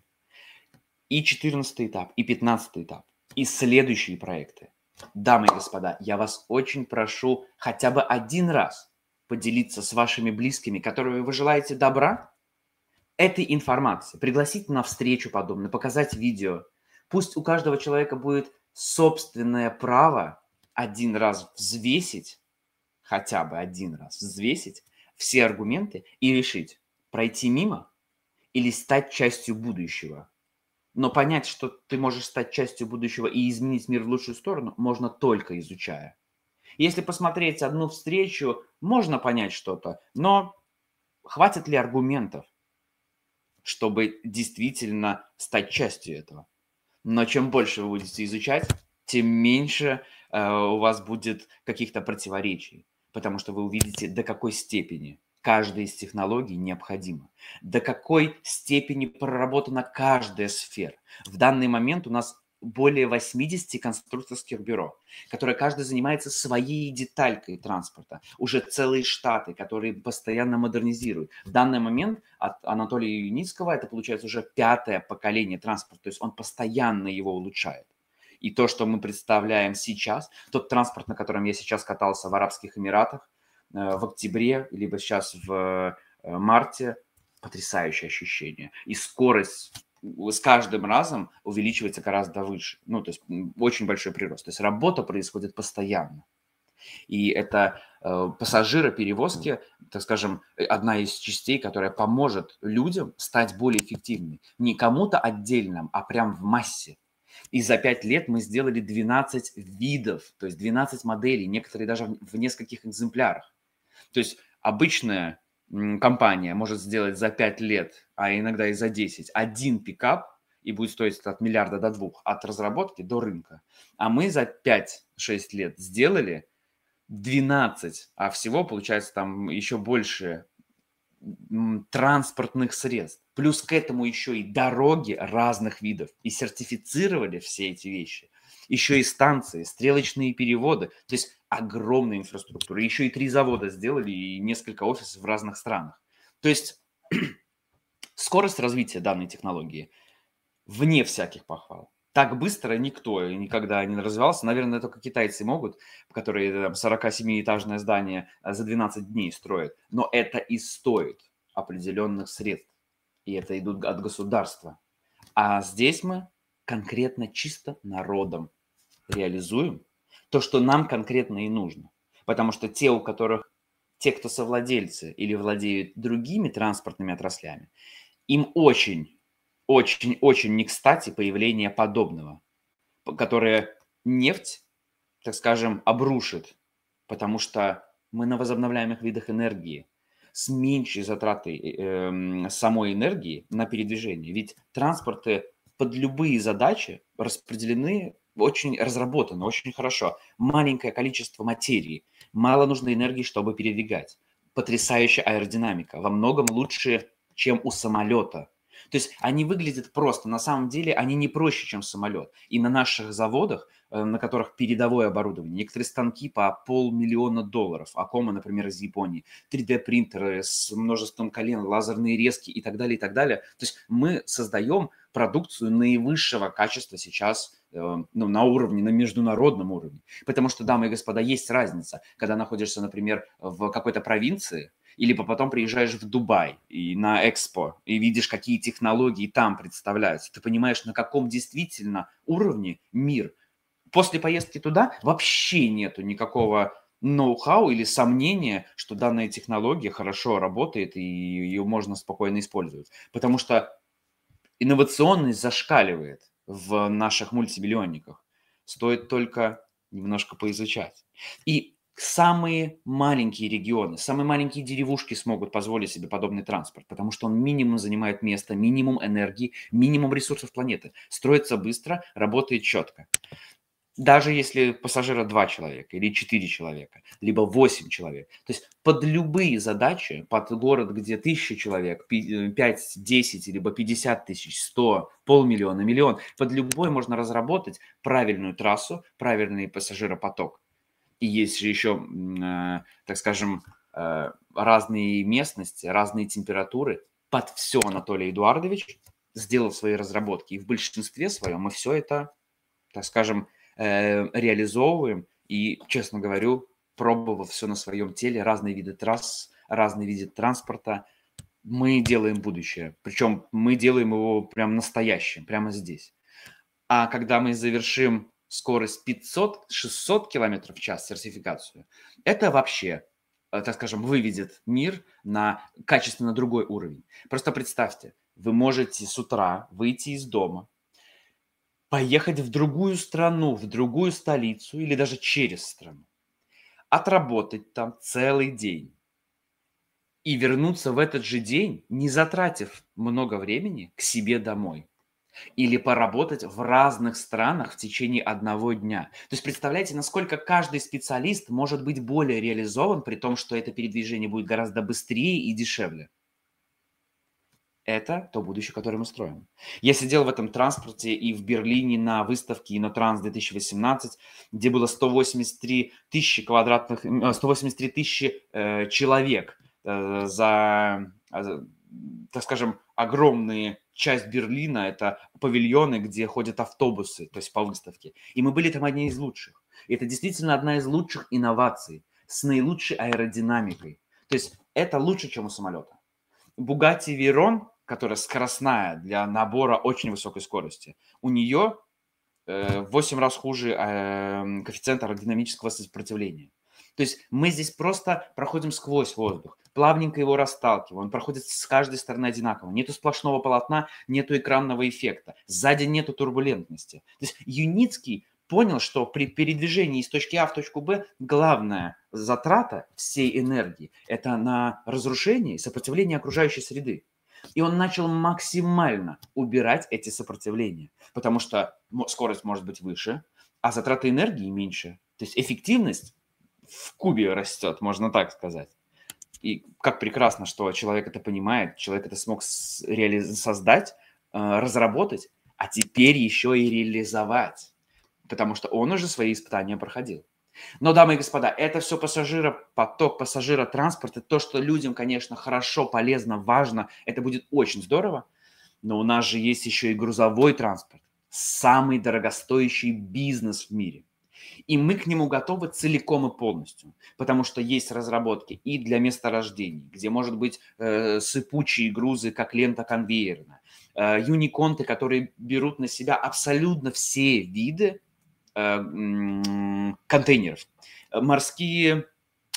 И 14 этап, и 15 этап, и следующие проекты. Дамы и господа, я вас очень прошу хотя бы один раз поделиться с вашими близкими, которым вы желаете добра, этой информацией, пригласить на встречу подобную, показать видео. Пусть у каждого человека будет собственное право один раз взвесить, хотя бы один раз взвесить все аргументы и решить, пройти мимо или стать частью будущего. Но понять, что ты можешь стать частью будущего и изменить мир в лучшую сторону, можно только изучая. Если посмотреть одну встречу, можно понять что-то, но хватит ли аргументов, чтобы действительно стать частью этого? Но чем больше вы будете изучать, тем меньше у вас будет каких-то противоречий, потому что вы увидите, до какой степени каждая из технологий необходима, до какой степени проработана каждая сфера. В данный момент у нас более 80 конструкторских бюро, которые каждый занимается своей деталькой транспорта. Уже целые штаты, которые постоянно модернизируют. В данный момент от Анатолия Юницкого это получается уже 5-е поколение транспорта, то есть он постоянно его улучшает. И то, что мы представляем сейчас, тот транспорт, на котором я сейчас катался в Арабских Эмиратах в октябре, либо сейчас в марте, потрясающее ощущение. И скорость с каждым разом увеличивается гораздо выше. Ну, то есть очень большой прирост. То есть работа происходит постоянно. И это пассажироперевозки, так скажем, одна из частей, которая поможет людям стать более эффективными. Не кому-то отдельным, а прям в массе. И за 5 лет мы сделали 12 видов, то есть 12 моделей, некоторые даже в нескольких экземплярах. То есть обычная компания может сделать за 5 лет, а иногда и за 10, один пикап, и будет стоить от миллиарда до 2, от разработки до рынка. А мы за 5-6 лет сделали 12, а всего получается там еще больше транспортных средств. Плюс к этому еще и дороги разных видов. И сертифицировали все эти вещи. Еще и станции, стрелочные переводы. То есть огромная инфраструктура. Еще и 3 завода сделали и несколько офисов в разных странах. То есть скорость развития данной технологии вне всяких похвал. Так быстро никто никогда не развивался. Наверное, только китайцы могут, которые 47-этажное здание за 12 дней строят. Но это и стоит определенных средств. И это идут от государства. А здесь мы конкретно чисто народом реализуем то, что нам конкретно и нужно. Потому что те, у которых те, кто совладельцы или владеют другими транспортными отраслями, им очень, очень, очень не кстати появление подобного, которое нефть, так скажем, обрушит, потому что мы на возобновляемых видах энергии с меньшей затратой самой энергии на передвижение. Ведь транспорты под любые задачи распределены очень разработаны, очень хорошо. Маленькое количество материи, мало нужной энергии, чтобы передвигать. Потрясающая аэродинамика, во многом лучше, чем у самолета. То есть они выглядят просто, на самом деле они не проще, чем самолет. И на наших заводах, на которых передовое оборудование, некоторые станки по $500 000, Акома, например, из Японии, 3D-принтеры с множеством колен, лазерные резки и так далее, и так далее. То есть мы создаем продукцию наивысшего качества сейчас на уровне, на международном уровне. Потому что, дамы и господа, есть разница, когда находишься, например, в какой-то провинции, или потом приезжаешь в Дубай и на Экспо и видишь, какие технологии там представляются. Ты понимаешь, на каком действительно уровне мир. После поездки туда вообще нету никакого ноу-хау или сомнения, что данная технология хорошо работает и ее можно спокойно использовать. Потому что инновационность зашкаливает в наших мультимиллионниках. Стоит только немножко поизучать. И самые маленькие регионы, самые маленькие деревушки смогут позволить себе подобный транспорт, потому что он минимум занимает место, минимум энергии, минимум ресурсов планеты. Строится быстро, работает четко. Даже если пассажира 2 человека или 4 человека, либо 8 человек. То есть под любые задачи, под город, где 1000 человек, 5, 10, либо 50 тысяч, 100, полмиллиона, миллион, под любой можно разработать правильную трассу, правильный пассажиропоток. И есть же еще, так скажем, разные местности, разные температуры. Под все Анатолий Эдуардович сделал свои разработки. И в большинстве своем мы все это, так скажем, реализовываем. И, честно говорю, пробовав все на своем теле, разные виды трасс, разные виды транспорта, мы делаем будущее. Причем мы делаем его прям настоящим, прямо здесь. А когда мы завершим скорость 500-600 км в час сертификацию, это вообще, так скажем, выведет мир на качественно другой уровень. Просто представьте, вы можете с утра выйти из дома, поехать в другую страну, в другую столицу или даже через страну, отработать там целый день и вернуться в этот же день, не затратив много времени, к себе домой. Или поработать в разных странах в течение одного дня. То есть представляете, насколько каждый специалист может быть более реализован, при том, что это передвижение будет гораздо быстрее и дешевле. Это то будущее, которое мы строим. Я сидел в этом транспорте и в Берлине на выставке InnoTrans 2018, где было 183 тысячи квадратных, 183 тысячи человек так скажем, огромные часть Берлина, это павильоны, где ходят автобусы, то есть по выставке. И мы были там одни из лучших. И это действительно одна из лучших инноваций с наилучшей аэродинамикой. То есть это лучше, чем у самолета. Bugatti Veyron, которая скоростная для набора очень высокой скорости, у нее в 8 раз хуже коэффициент аэродинамического сопротивления. То есть мы здесь просто проходим сквозь воздух, плавненько его расталкиваем, он проходит с каждой стороны одинаково. Нету сплошного полотна, нету экранного эффекта, сзади нету турбулентности. То есть Юницкий понял, что при передвижении из точки А в точку Б главная затрата всей энергии – это на разрушение и сопротивление окружающей среды. И он начал максимально убирать эти сопротивления, потому что скорость может быть выше, а затраты энергии меньше. То есть эффективность в кубе растет, можно так сказать. И как прекрасно, что человек это понимает, человек это смог создать, разработать, а теперь еще и реализовать, потому что он уже свои испытания проходил. Но, дамы и господа, это все поток пассажиротранспорта, то, что людям, конечно, хорошо, полезно, важно, это будет очень здорово, но у нас же есть еще и грузовой транспорт, самый дорогостоящий бизнес в мире. И мы к нему готовы целиком и полностью, потому что есть разработки и для месторождений, где может быть сыпучие грузы, как лента конвейерная, юниконты, которые берут на себя абсолютно все виды контейнеров, морские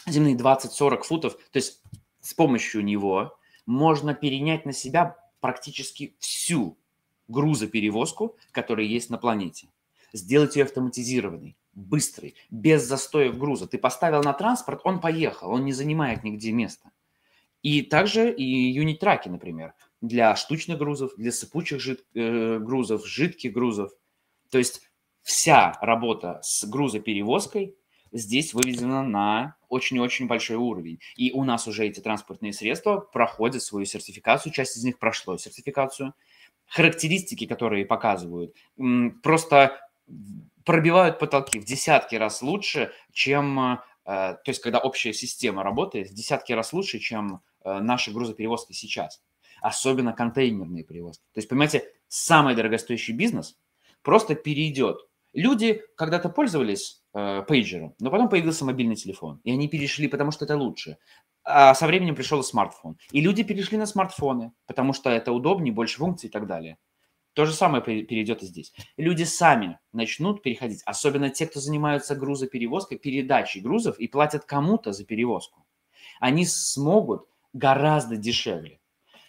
земные 20-40 футов. То есть с помощью него можно перенять на себя практически всю грузоперевозку, которая есть на планете. Сделать ее автоматизированной, быстрой, без застоев груза. Ты поставил на транспорт, он поехал, он не занимает нигде места. И также и юнит-траки, например, для штучных грузов, для сыпучих грузов, жидких грузов. То есть вся работа с грузоперевозкой здесь выведена на очень-очень большой уровень. И у нас уже эти транспортные средства проходят свою сертификацию, часть из них прошло сертификацию. Характеристики, которые показывают, просто пробивают потолки в десятки раз лучше, чем, то есть когда общая система работает, в десятки раз лучше, чем наши грузоперевозки сейчас. Особенно контейнерные перевозки. То есть, понимаете, самый дорогостоящий бизнес просто перейдет. Люди когда-то пользовались пейджером, но потом появился мобильный телефон, и они перешли, потому что это лучше. А со временем пришел смартфон. И люди перешли на смартфоны, потому что это удобнее, больше функций и так далее. То же самое перейдет и здесь. Люди сами начнут переходить, особенно те, кто занимаются грузоперевозкой, передачей грузов и платят кому-то за перевозку. Они смогут гораздо дешевле.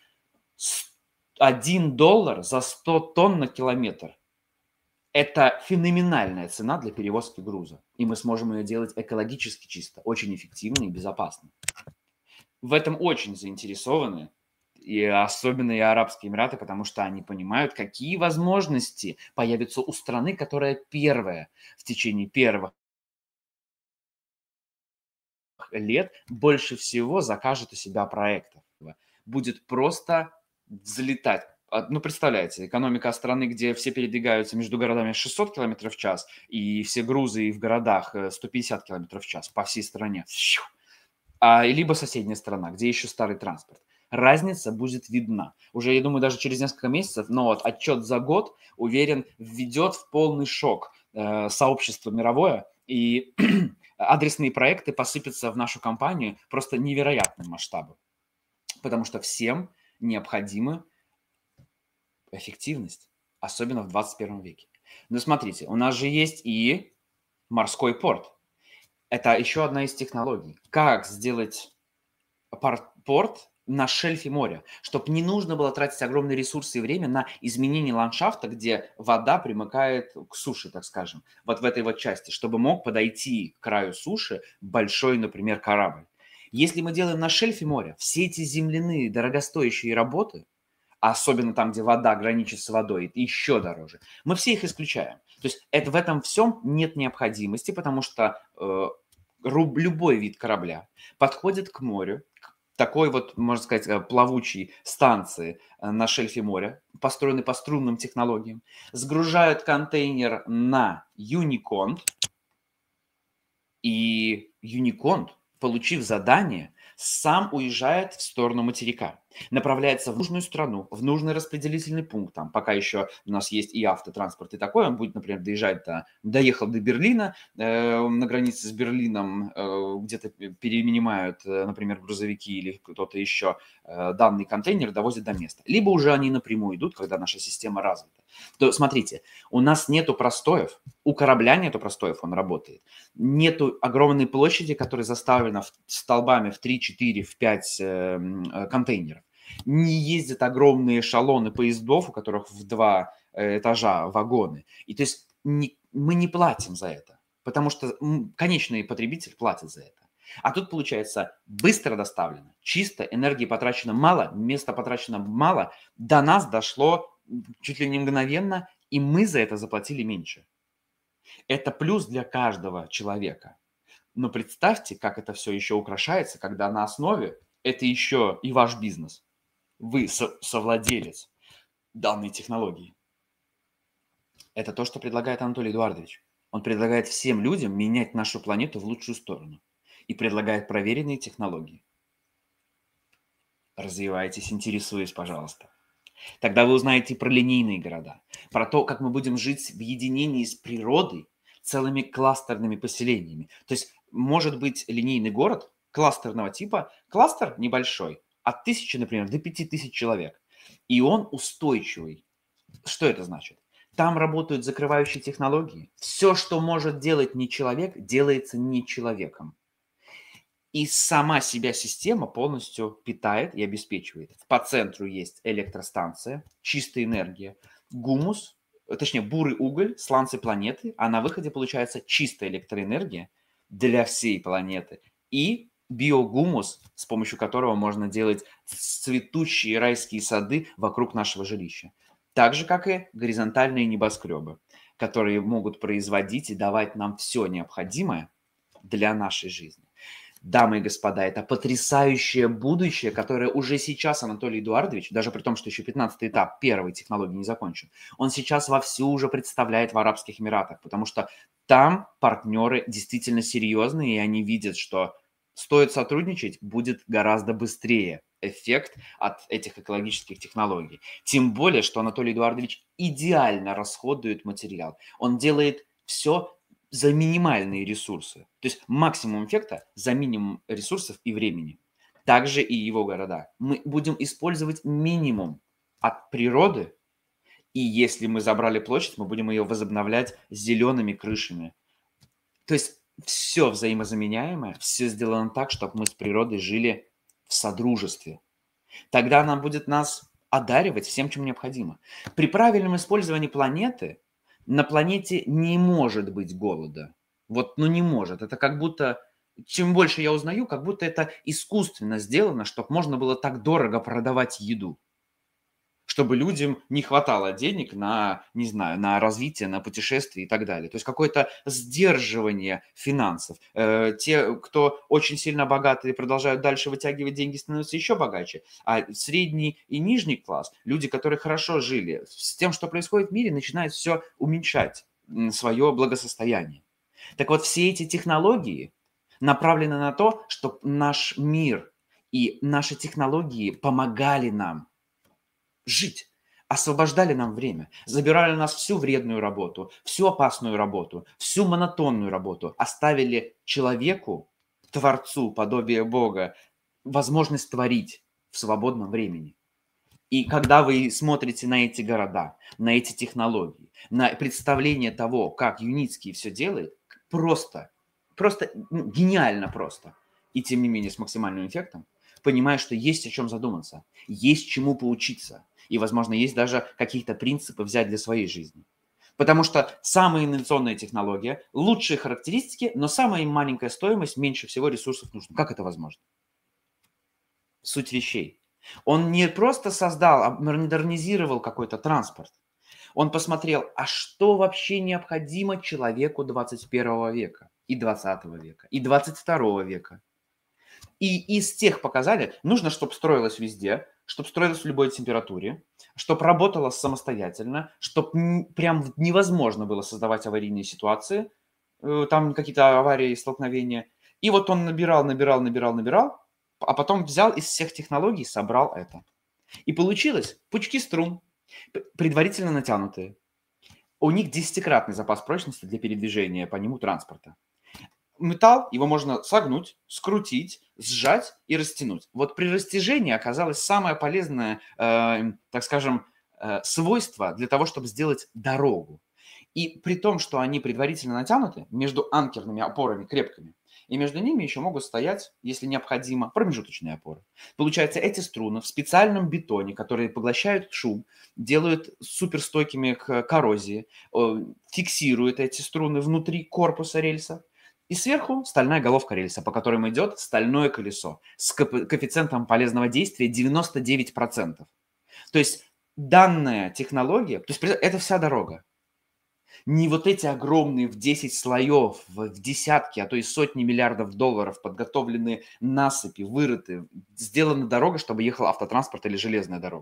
$1 за 100 тонн на километр. Это феноменальная цена для перевозки груза. И мы сможем ее делать экологически чисто, очень эффективно и безопасно. В этом очень заинтересованы, и особенно и Арабские Эмираты, потому что они понимают, какие возможности появятся у страны, которая первая в течение первых лет больше всего закажет у себя проектов. Будет просто взлетать. Ну, представляете, экономика страны, где все передвигаются между городами 600 км в час, и все грузы в городах 150 км в час по всей стране. Либо соседняя страна, где еще старый транспорт. Разница будет видна. Уже, я думаю, даже через несколько месяцев, но вот отчет за год, уверен, введет в полный шок сообщество мировое, и адресные проекты посыпятся в нашу компанию просто невероятным масштабом, потому что всем необходима эффективность, особенно в 21 веке. Но смотрите, у нас же есть и морской порт. Это еще одна из технологий. Как сделать порт на шельфе моря, чтобы не нужно было тратить огромные ресурсы и время на изменение ландшафта, где вода примыкает к суше, так скажем, вот в этой вот части, чтобы мог подойти к краю суши большой, например, корабль. Если мы делаем на шельфе моря, все эти земляные дорогостоящие работы, особенно там, где вода граничит с водой, это еще дороже, мы все их исключаем. То есть в этом всем нет необходимости, потому что любой вид корабля подходит к морю, к такой вот, можно сказать, плавучей станции на шельфе моря, построенной по струнным технологиям, сгружают контейнер на Юниконт, и Юниконт, получив задание, сам уезжает в сторону материка, направляется в нужную страну, в нужный распределительный пункт. Там пока еще у нас есть и автотранспорт, и такой. Он будет, например, доехал до Берлина, на границе с Берлином где-то перенимают, например, грузовики или кто-то еще данный контейнер довозит до места. Либо уже они напрямую идут, когда наша система развита. То смотрите, у нас нету простоев, у корабля нету простоев, он работает. Нету огромной площади, которая заставлена столбами в 3, 4, в 5 контейнеров. Не ездят огромные эшелоны поездов, у которых в 2 этажа вагоны. И то есть мы не платим за это, потому что конечный потребитель платит за это. А тут получается быстро доставлено, чисто, энергии потрачено мало, места потрачено мало, до нас дошло чуть ли не мгновенно, и мы за это заплатили меньше. Это плюс для каждого человека. Но представьте, как это все еще украшается, когда на основе это еще и ваш бизнес. Вы совладелец данной технологии. Это то, что предлагает Анатолий Эдуардович. Он предлагает всем людям менять нашу планету в лучшую сторону. И предлагает проверенные технологии. Развивайтесь, интересуйтесь, пожалуйста. Тогда вы узнаете про линейные города, про то, как мы будем жить в единении с природой, целыми кластерными поселениями. То есть может быть линейный город кластерного типа, кластер небольшой, от 1000, например, до 5000 человек, и он устойчивый. Что это значит? Там работают закрывающие технологии. Все, что может делать не человек, делается не человеком. И сама себя система полностью питает и обеспечивает. По центру есть электростанция, чистая энергия, гумус, точнее бурый уголь, сланцы планеты, а на выходе получается чистая электроэнергия для всей планеты и биогумус, с помощью которого можно делать цветущие райские сады вокруг нашего жилища. Так же, как и горизонтальные небоскребы, которые могут производить и давать нам все необходимое для нашей жизни. Дамы и господа, это потрясающее будущее, которое уже сейчас Анатолий Эдуардович, даже при том, что еще 15-й этап первой технологии не закончен, он сейчас вовсю уже представляет в Арабских Эмиратах, потому что там партнеры действительно серьезные, и они видят, что стоит сотрудничать, будет гораздо быстрее эффект от этих экологических технологий. Тем более, что Анатолий Эдуардович идеально расходует материал. Он делает все за минимальные ресурсы. То есть максимум эффекта за минимум ресурсов и времени. Также и его города. Мы будем использовать минимум от природы, и если мы забрали площадь, мы будем ее возобновлять зелеными крышами. То есть все взаимозаменяемое, все сделано так, чтобы мы с природой жили в содружестве. Тогда она будет нас одаривать всем, чем необходимо. При правильном использовании планеты на планете не может быть голода. Вот, ну не может. Это как будто, чем больше я узнаю, как будто это искусственно сделано, чтобы можно было так дорого продавать еду. Чтобы людям не хватало денег на, не знаю, на развитие, на путешествия и так далее. То есть какое-то сдерживание финансов. Те, кто очень сильно богатые, продолжают дальше вытягивать деньги, становятся еще богаче. А средний и нижний класс, люди, которые хорошо жили, с тем, что происходит в мире, начинают все уменьшать свое благосостояние. Так вот, все эти технологии направлены на то, чтобы наш мир и наши технологии помогали нам жить, освобождали нам время, забирали у нас всю вредную работу, всю опасную работу, всю монотонную работу, оставили человеку, Творцу, подобие Бога, возможность творить в свободном времени. И когда вы смотрите на эти города, на эти технологии, на представление того, как Юницкий все делает, просто, гениально просто, и тем не менее с максимальным эффектом, понимаешь, что есть о чем задуматься, есть чему поучиться, и, возможно, есть даже какие-то принципы взять для своей жизни. Потому что самая инновационная технология, лучшие характеристики, но самая маленькая стоимость, меньше всего ресурсов нужно. Как это возможно? Суть вещей. Он не просто создал, а модернизировал какой-то транспорт. Он посмотрел, а что вообще необходимо человеку 21 века, и 20 века, и 22 века. И из тех показали, нужно, чтобы строилось везде, чтобы строилось в любой температуре, чтобы работало самостоятельно, чтобы прям невозможно было создавать аварийные ситуации, там какие-то аварии, столкновения. И вот он набирал, а потом взял из всех технологий, собрал это. И получилось пучки струн, предварительно натянутые. У них 10-кратный запас прочности для передвижения по нему транспорта. Металл, его можно согнуть, скрутить, сжать и растянуть. Вот при растяжении оказалось самое полезное, так скажем, свойство для того, чтобы сделать дорогу. И при том, что они предварительно натянуты между анкерными опорами крепкими, и между ними еще могут стоять, если необходимо, промежуточные опоры. Получается, эти струны в специальном бетоне, которые поглощают шум, делают суперстойкими к коррозии, фиксируют эти струны внутри корпуса рельса. И сверху стальная головка рельса, по которым идет стальное колесо с коэффициентом полезного действия 99%. То есть данная технология, то есть это вся дорога. Не вот эти огромные в 10 слоев, в десятки, а то и сотни миллиардов долларов подготовленные насыпи, вырыты, сделана дорога, чтобы ехал автотранспорт или железная дорога.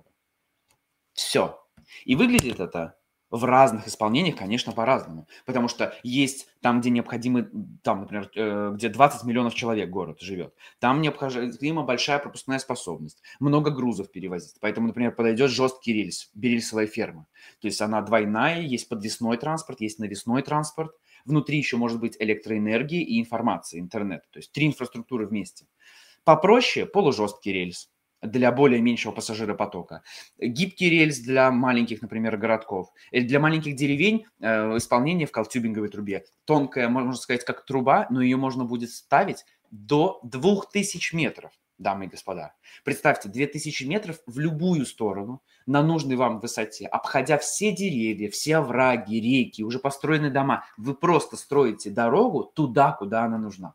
Все. И выглядит это в разных исполнениях, конечно, по-разному. Потому что есть там, где необходимы, там, например, где 20 миллионов человек город живет. Там необходима большая пропускная способность. Много грузов перевозить. Поэтому, например, подойдет жесткий рельс, рельсовая ферма. То есть она двойная, есть подвесной транспорт, есть навесной транспорт. Внутри еще может быть электроэнергия и информация, интернет. То есть 3 инфраструктуры вместе. Попроще полужесткий рельс для более меньшего пассажиропотока. Гибкий рельс для маленьких, например, городков. Или для маленьких деревень исполнение в колтюбинговой трубе. Тонкая, можно сказать, как труба, но ее можно будет ставить до 2000 метров, дамы и господа. Представьте, 2000 метров в любую сторону, на нужной вам высоте, обходя все деревья, все овраги, реки, уже построенные дома. Вы просто строите дорогу туда, куда она нужна.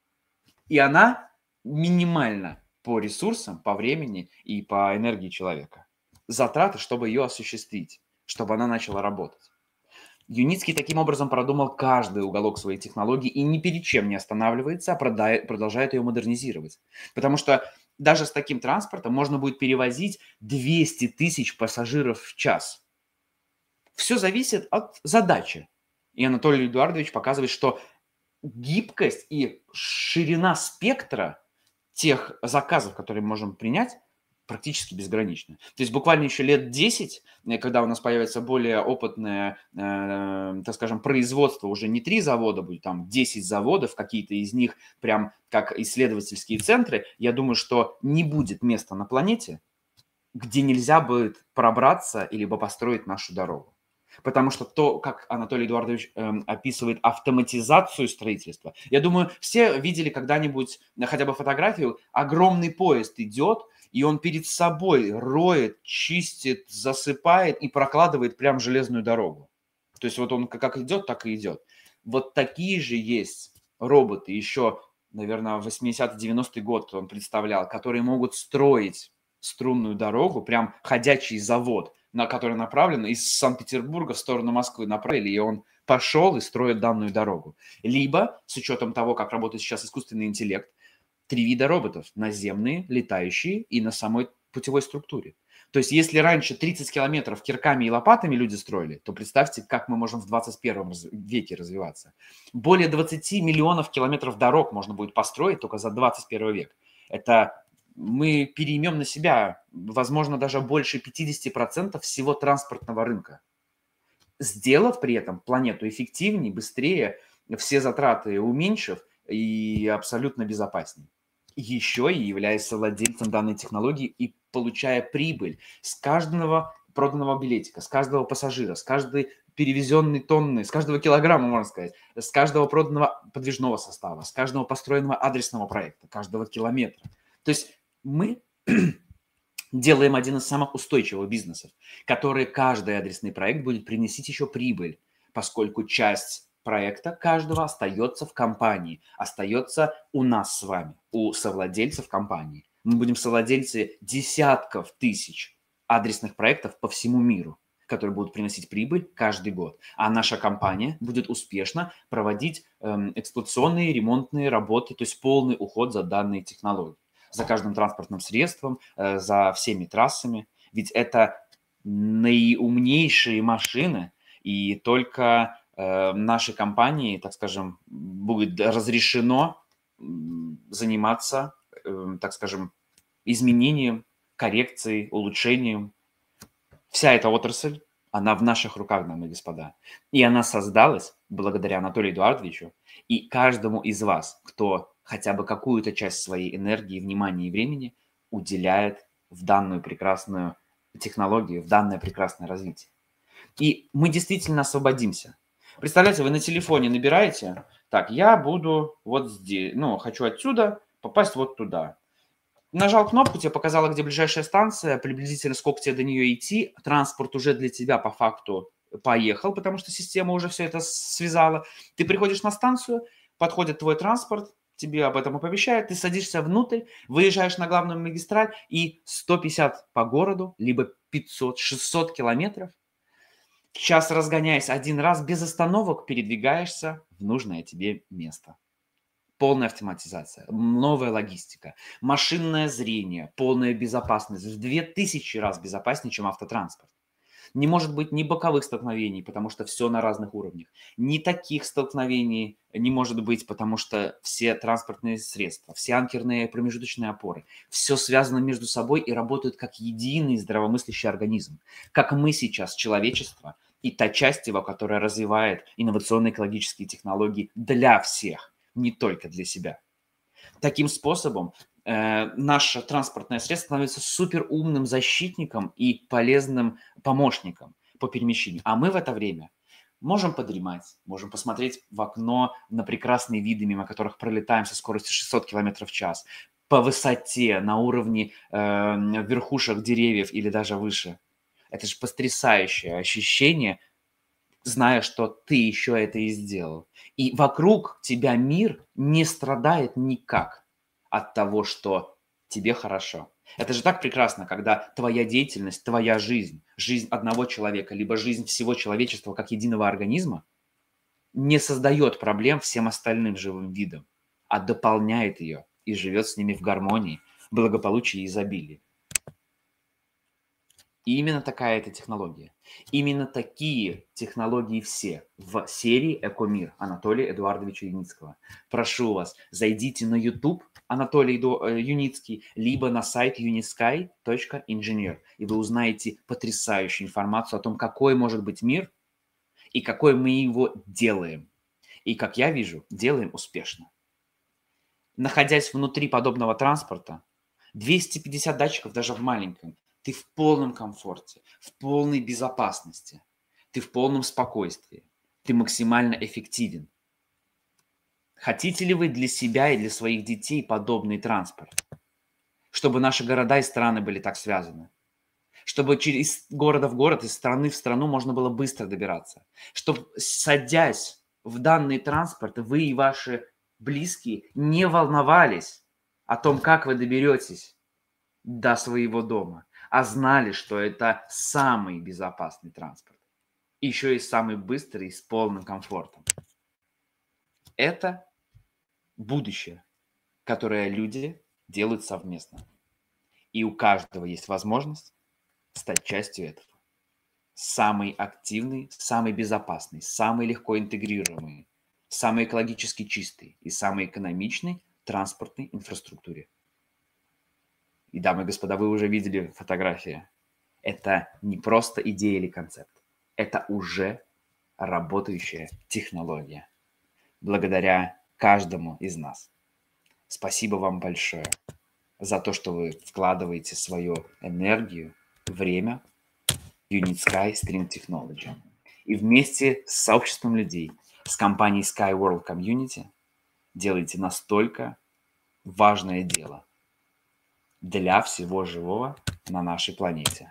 И она минимальна по ресурсам, по времени и по энергии человека. Затраты, чтобы ее осуществить, чтобы она начала работать. Юницкий таким образом продумал каждый уголок своей технологии и ни перед чем не останавливается, а продолжает ее модернизировать. Потому что даже с таким транспортом можно будет перевозить 200 тысяч пассажиров в час. Все зависит от задачи. И Анатолий Эдуардович показывает, что гибкость и ширина спектра тех заказов, которые мы можем принять, практически безграничны. То есть буквально еще лет 10, когда у нас появится более опытное, так скажем, производство, уже не 3 завода будет, там 10 заводов, какие-то из них прям как исследовательские центры, я думаю, что не будет места на планете, где нельзя будет пробраться либо построить нашу дорогу. Потому что то, как Анатолий Эдуардович описывает автоматизацию строительства, я думаю, все видели когда-нибудь хотя бы фотографию, огромный поезд идет, и он перед собой роет, чистит, засыпает и прокладывает прям железную дорогу. То есть вот он как идет, так и идет. Вот такие же есть роботы, еще, наверное, в 80-90-й год он представлял, которые могут строить струнную дорогу, прям ходячий завод, на который направлен из Санкт-Петербурга в сторону Москвы направили, и он пошел и строит данную дорогу. Либо, с учетом того, как работает сейчас искусственный интеллект, 3 вида роботов: наземные, летающие и на самой путевой структуре. То есть, если раньше 30 километров кирками и лопатами люди строили, то представьте, как мы можем в 21 веке развиваться. Более 20 миллионов километров дорог можно будет построить только за 21 век. Это мы переймем на себя, возможно, даже больше 50% всего транспортного рынка, сделав при этом планету эффективнее, быстрее, все затраты уменьшив и абсолютно безопаснее. Еще и являясь владельцем данной технологии и получая прибыль с каждого проданного билетика, с каждого пассажира, с каждой перевезенной тонны, с каждого килограмма, можно сказать, с каждого проданного подвижного состава, с каждого построенного адресного проекта, каждого километра. То есть мы делаем один из самых устойчивых бизнесов, который каждый адресный проект будет приносить еще прибыль, поскольку часть проекта каждого остается в компании, остается у нас с вами, у совладельцев компании. Мы будем совладельцы десятков тысяч адресных проектов по всему миру, которые будут приносить прибыль каждый год. А наша компания будет успешно проводить эксплуатационные, ремонтные работы, то есть полный уход за данные технологии, за каждым транспортным средством, за всеми трассами. Ведь это наиумнейшие машины, и только нашей компании, так скажем, будет разрешено заниматься, так скажем, изменением, коррекцией, улучшением. Вся эта отрасль, она в наших руках, дамы и господа. И она создалась благодаря Анатолию Эдуардовичу и каждому из вас, кто хотя бы какую-то часть своей энергии, внимания и времени уделяет в данную прекрасную технологию, в данное прекрасное развитие. И мы действительно освободимся. Представляете, вы на телефоне набираете, так, я буду вот здесь, хочу отсюда попасть вот туда. Нажал кнопку, тебе показало, где ближайшая станция, приблизительно сколько тебе до нее идти. Транспорт уже для тебя по факту поехал, потому что система уже все это связала. Ты приходишь на станцию, подходит твой транспорт, тебе об этом оповещают, ты садишься внутрь, выезжаешь на главную магистраль и 150 по городу, либо 500-600 километров, час разгоняясь один раз, без остановок передвигаешься в нужное тебе место. Полная автоматизация, новая логистика, машинное зрение, полная безопасность. В 2000 раз безопаснее, чем автотранспорт. Не может быть ни боковых столкновений, потому что все на разных уровнях. Ни таких столкновений не может быть, потому что все транспортные средства, все анкерные промежуточные опоры, все связано между собой и работают как единый здравомыслящий организм. Как мы сейчас, человечество, и та часть его, которая развивает инновационные экологические технологии для всех, не только для себя. Таким способом наше транспортное средство становится суперумным защитником и полезным помощником по перемещению. А мы в это время Можем подремать, можем посмотреть в окно на прекрасные виды, мимо которых пролетаем со скоростью 600 км в час, по высоте, на уровне верхушек деревьев или даже выше. Это же потрясающее ощущение, зная, что ты еще это и сделал. И вокруг тебя мир не страдает никак от того, что тебе хорошо. Это же так прекрасно, когда твоя деятельность, твоя жизнь, жизнь одного человека, либо жизнь всего человечества как единого организма не создает проблем всем остальным живым видам, а дополняет ее и живет с ними в гармонии, благополучии и изобилии. И именно такая это технология. Именно такие технологии все в серии «Экомир» Анатолия Эдуардовича Юницкого. Прошу вас, зайдите на YouTube Анатолий Юницкий, либо на сайт unisky.engineer, и вы узнаете потрясающую информацию о том, какой может быть мир и какой мы его делаем. И, как я вижу, делаем успешно. Находясь внутри подобного транспорта, 250 датчиков даже в маленьком, ты в полном комфорте, в полной безопасности, ты в полном спокойствии, ты максимально эффективен. Хотите ли вы для себя и для своих детей подобный транспорт? Чтобы наши города и страны были так связаны. Чтобы из города в город, из страны в страну можно было быстро добираться. Чтобы, садясь в данный транспорт, вы и ваши близкие не волновались о том, как вы доберетесь до своего дома, а знали, что это самый безопасный транспорт. Еще и самый быстрый, с полным комфортом. Это будущее, которое люди делают совместно. И у каждого есть возможность стать частью этого. Самый активный, самый безопасный, самый легко интегрируемый, самый экологически чистый и самый экономичный транспортной инфраструктуре. И, дамы и господа, вы уже видели фотографии. Это не просто идея или концепт. Это уже работающая технология. Благодаря каждому из нас. Спасибо вам большое за то, что вы вкладываете свою энергию, время в Unitsky String Technology. И вместе с сообществом людей, с компанией Sky World Community делаете настолько важное дело для всего живого на нашей планете.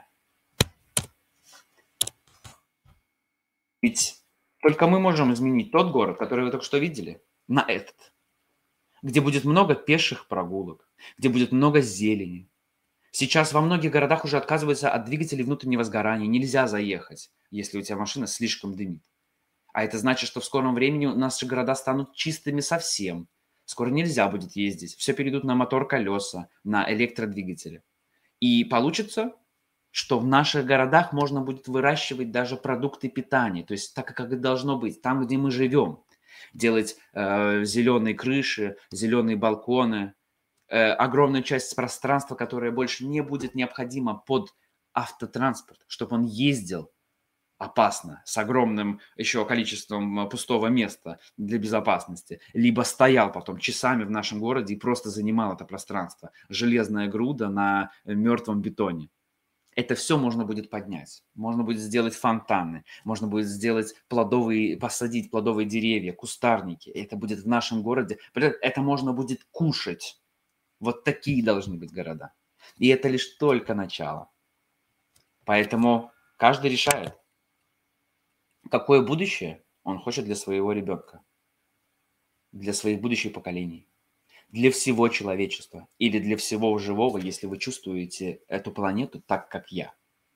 Ведь только мы можем изменить тот город, который вы только что видели, на этот, где будет много пеших прогулок, где будет много зелени. Сейчас во многих городах уже отказываются от двигателей внутреннего сгорания. Нельзя заехать, если у тебя машина слишком дымит. А это значит, что в скором времени наши города станут чистыми совсем. Скоро нельзя будет ездить. Все перейдут на мотор-колеса, на электродвигатели. И получится, что в наших городах можно будет выращивать даже продукты питания. То есть так, как и должно быть, там, где мы живем. Делать зеленые крыши, зеленые балконы, огромную часть пространства, которое больше не будет необходимо под автотранспорт, чтобы он ездил опасно, с огромным еще количеством пустого места для безопасности, либо стоял потом часами в нашем городе и просто занимал это пространство. Железная груда на мертвом бетоне. Это все можно будет поднять. Можно будет сделать фонтаны, можно будет сделать посадить плодовые деревья, кустарники. Это будет в нашем городе. Это можно будет кушать. Вот такие должны быть города. И это лишь только начало. Поэтому каждый решает, какое будущее он хочет для своего ребенка, для своих будущих поколений, для всего человечества или для всего живого, если вы чувствуете эту планету так, как я.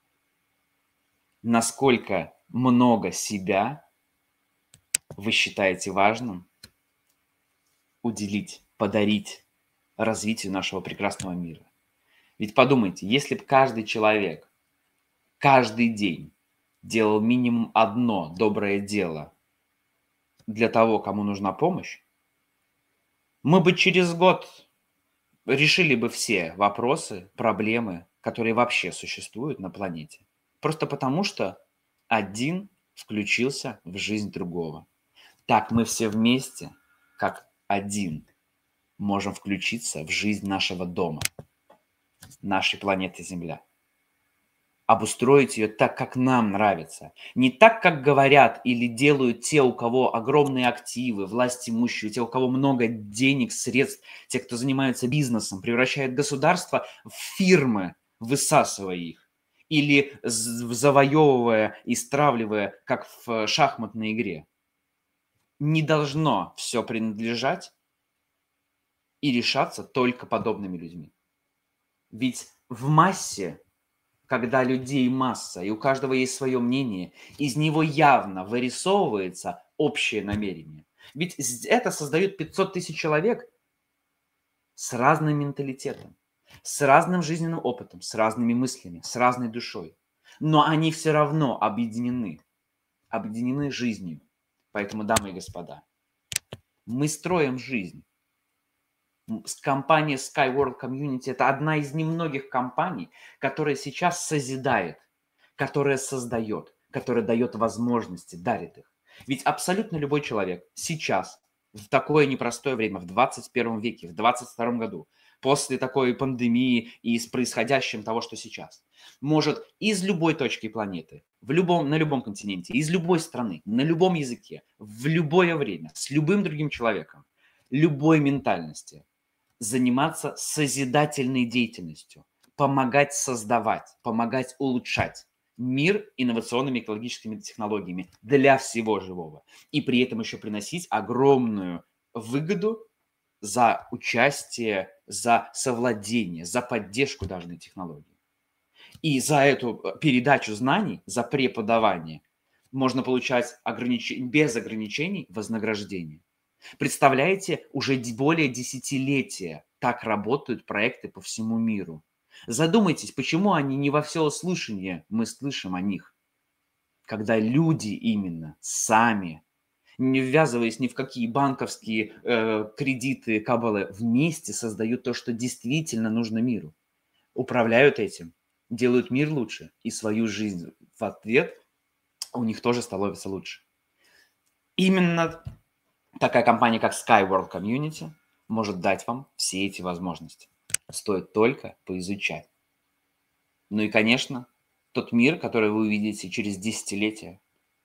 Насколько много себя вы считаете важным уделить, подарить развитию нашего прекрасного мира. Ведь подумайте, если бы каждый человек каждый день делал минимум одно доброе дело для того, кому нужна помощь, мы бы через год решили бы все вопросы, проблемы, которые вообще существуют на планете. Просто потому, что один включился в жизнь другого. Так мы все вместе, как один, можем включиться в жизнь нашего дома, нашей планеты Земля. обустроить ее так, как нам нравится. Не так, как говорят или делают те, у кого огромные активы, власть имущие, те, у кого много денег, средств, те, кто занимается бизнесом, превращают государство в фирмы, высасывая их. Или завоевывая и стравливая, как в шахматной игре. Не должно все принадлежать и решаться только подобными людьми. Ведь в массе, когда людей масса, и у каждого есть свое мнение, из него явно вырисовывается общее намерение. Ведь это создает 500 тысяч человек с разным менталитетом, с разным жизненным опытом, с разными мыслями, с разной душой. Но они все равно объединены жизнью. Поэтому, дамы и господа, мы строим жизнь. Компания SkyWorld Community – это одна из немногих компаний, которая сейчас созидает, которая создает, которая дает возможности, дарит их. Ведь абсолютно любой человек сейчас, в такое непростое время, в 21 веке, в 22 году, после такой пандемии и с происходящим того, что сейчас, может из любой точки планеты, на любом континенте, из любой страны, на любом языке, в любое время, с любым другим человеком, любой ментальности, заниматься созидательной деятельностью, помогать создавать, помогать улучшать мир инновационными экологическими технологиями для всего живого. И при этом еще приносить огромную выгоду за участие, за совладение, за поддержку данной технологии. И за эту передачу знаний, за преподавание можно получать без ограничений вознаграждение. Представляете, уже более десятилетия так работают проекты по всему миру. Задумайтесь, почему они не во всеуслышание мы слышим о них, когда люди именно сами, не ввязываясь ни в какие банковские кредиты, кабалы, вместе создают то, что действительно нужно миру, управляют этим, делают мир лучше, и свою жизнь в ответ у них тоже становится лучше. Именно такая компания, как SkyWorld Community, может дать вам все эти возможности. Стоит только поизучать. Ну и, конечно, тот мир, который вы увидите через десятилетия.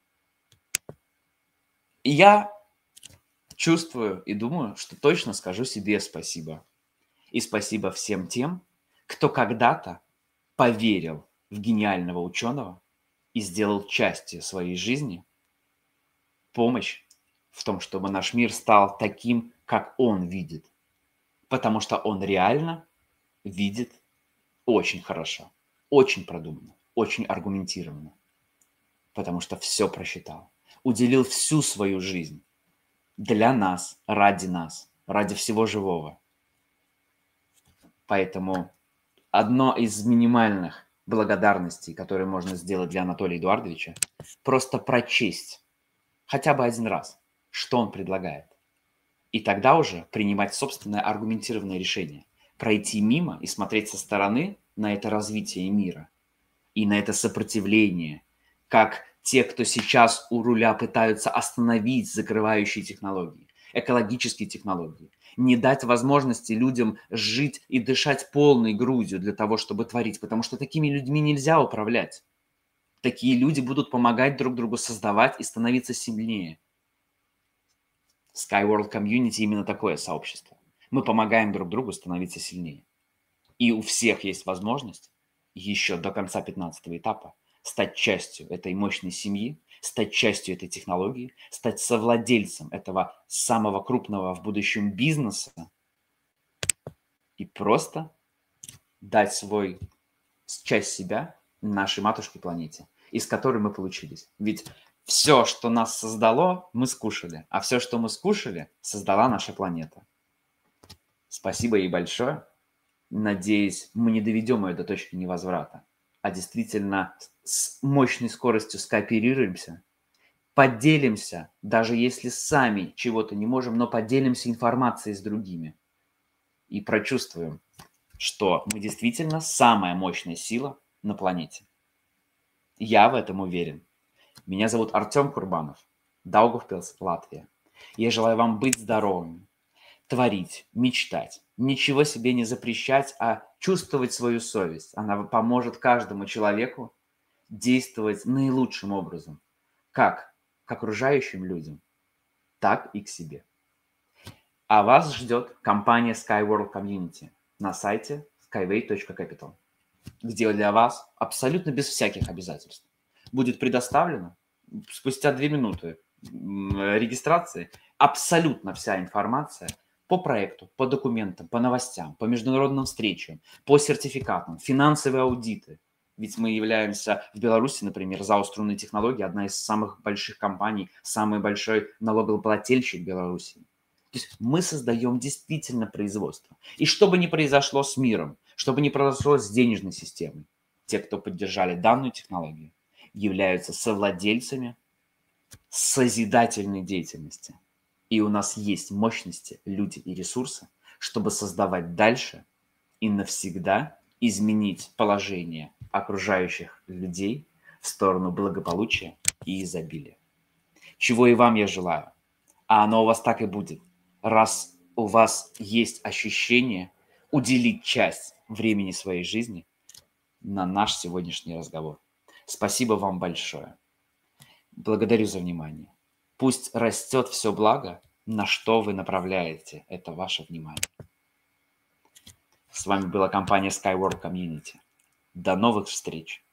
И я чувствую и думаю, что точно скажу себе спасибо. И спасибо всем тем, кто когда-то поверил в гениального ученого и сделал частью своей жизни помощь в том, чтобы наш мир стал таким, как он видит. Потому что он реально видит очень хорошо, очень продуманно, очень аргументированно. Потому что все просчитал. Уделил всю свою жизнь для нас, ради всего живого. Поэтому одно из минимальных благодарностей, которые можно сделать для Анатолия Эдуардовича, просто прочесть хотя бы один раз, что он предлагает. И тогда уже принимать собственное аргументированное решение. Пройти мимо и смотреть со стороны на это развитие мира и на это сопротивление, как те, кто сейчас у руля пытаются остановить закрывающие технологии, экологические технологии, не дать возможности людям жить и дышать полной грудью для того, чтобы творить, потому что такими людьми нельзя управлять. Такие люди будут помогать друг другу создавать и становиться сильнее. SkyWorld Community именно такое сообщество. Мы помогаем друг другу становиться сильнее. И у всех есть возможность еще до конца 15-го этапа стать частью этой мощной семьи, стать частью этой технологии, стать совладельцем этого самого крупного в будущем бизнеса и просто дать часть себя нашей матушке планете, из которой мы получились. Ведь все, что нас создало, мы скушали, а все, что мы скушали, создала наша планета. Спасибо ей большое. Надеюсь, мы не доведем ее до точки невозврата, а действительно с мощной скоростью скооперируемся, поделимся, даже если сами чего-то не можем, но поделимся информацией с другими и прочувствуем, что мы действительно самая мощная сила на планете. Я в этом уверен. Меня зовут Артем Курбанов, Даугавпилс, Латвия. Я желаю вам быть здоровыми, творить, мечтать, Ничего себе не запрещать, а чувствовать свою совесть. Она поможет каждому человеку действовать наилучшим образом. Как к окружающим людям, так и к себе. А вас ждет компания Skyworld Community на сайте skyway.capital, где для вас абсолютно без всяких обязательств будет предоставлена спустя 2 минуты регистрации абсолютно вся информация по проекту, по документам, по новостям, по международным встречам, по сертификатам, финансовые аудиты. Ведь мы являемся в Беларуси, например, ЗАО «Струнные технологии», одна из самых больших компаний, самый большой налогоплательщик Беларуси. То есть мы создаем действительно производство. И что бы ни произошло с миром, что бы ни произошло с денежной системой, те, кто поддержали данную технологию, являются совладельцами созидательной деятельности. И у нас есть мощности, люди и ресурсы, чтобы создавать дальше и навсегда изменить положение окружающих людей в сторону благополучия и изобилия. Чего и вам я желаю. А оно у вас так и будет, раз у вас есть ощущение уделить часть времени своей жизни на наш сегодняшний разговор. Спасибо вам большое. Благодарю за внимание. Пусть растет все благо, на что вы направляете это ваше внимание. С вами была компания Skyworld Community. До новых встреч!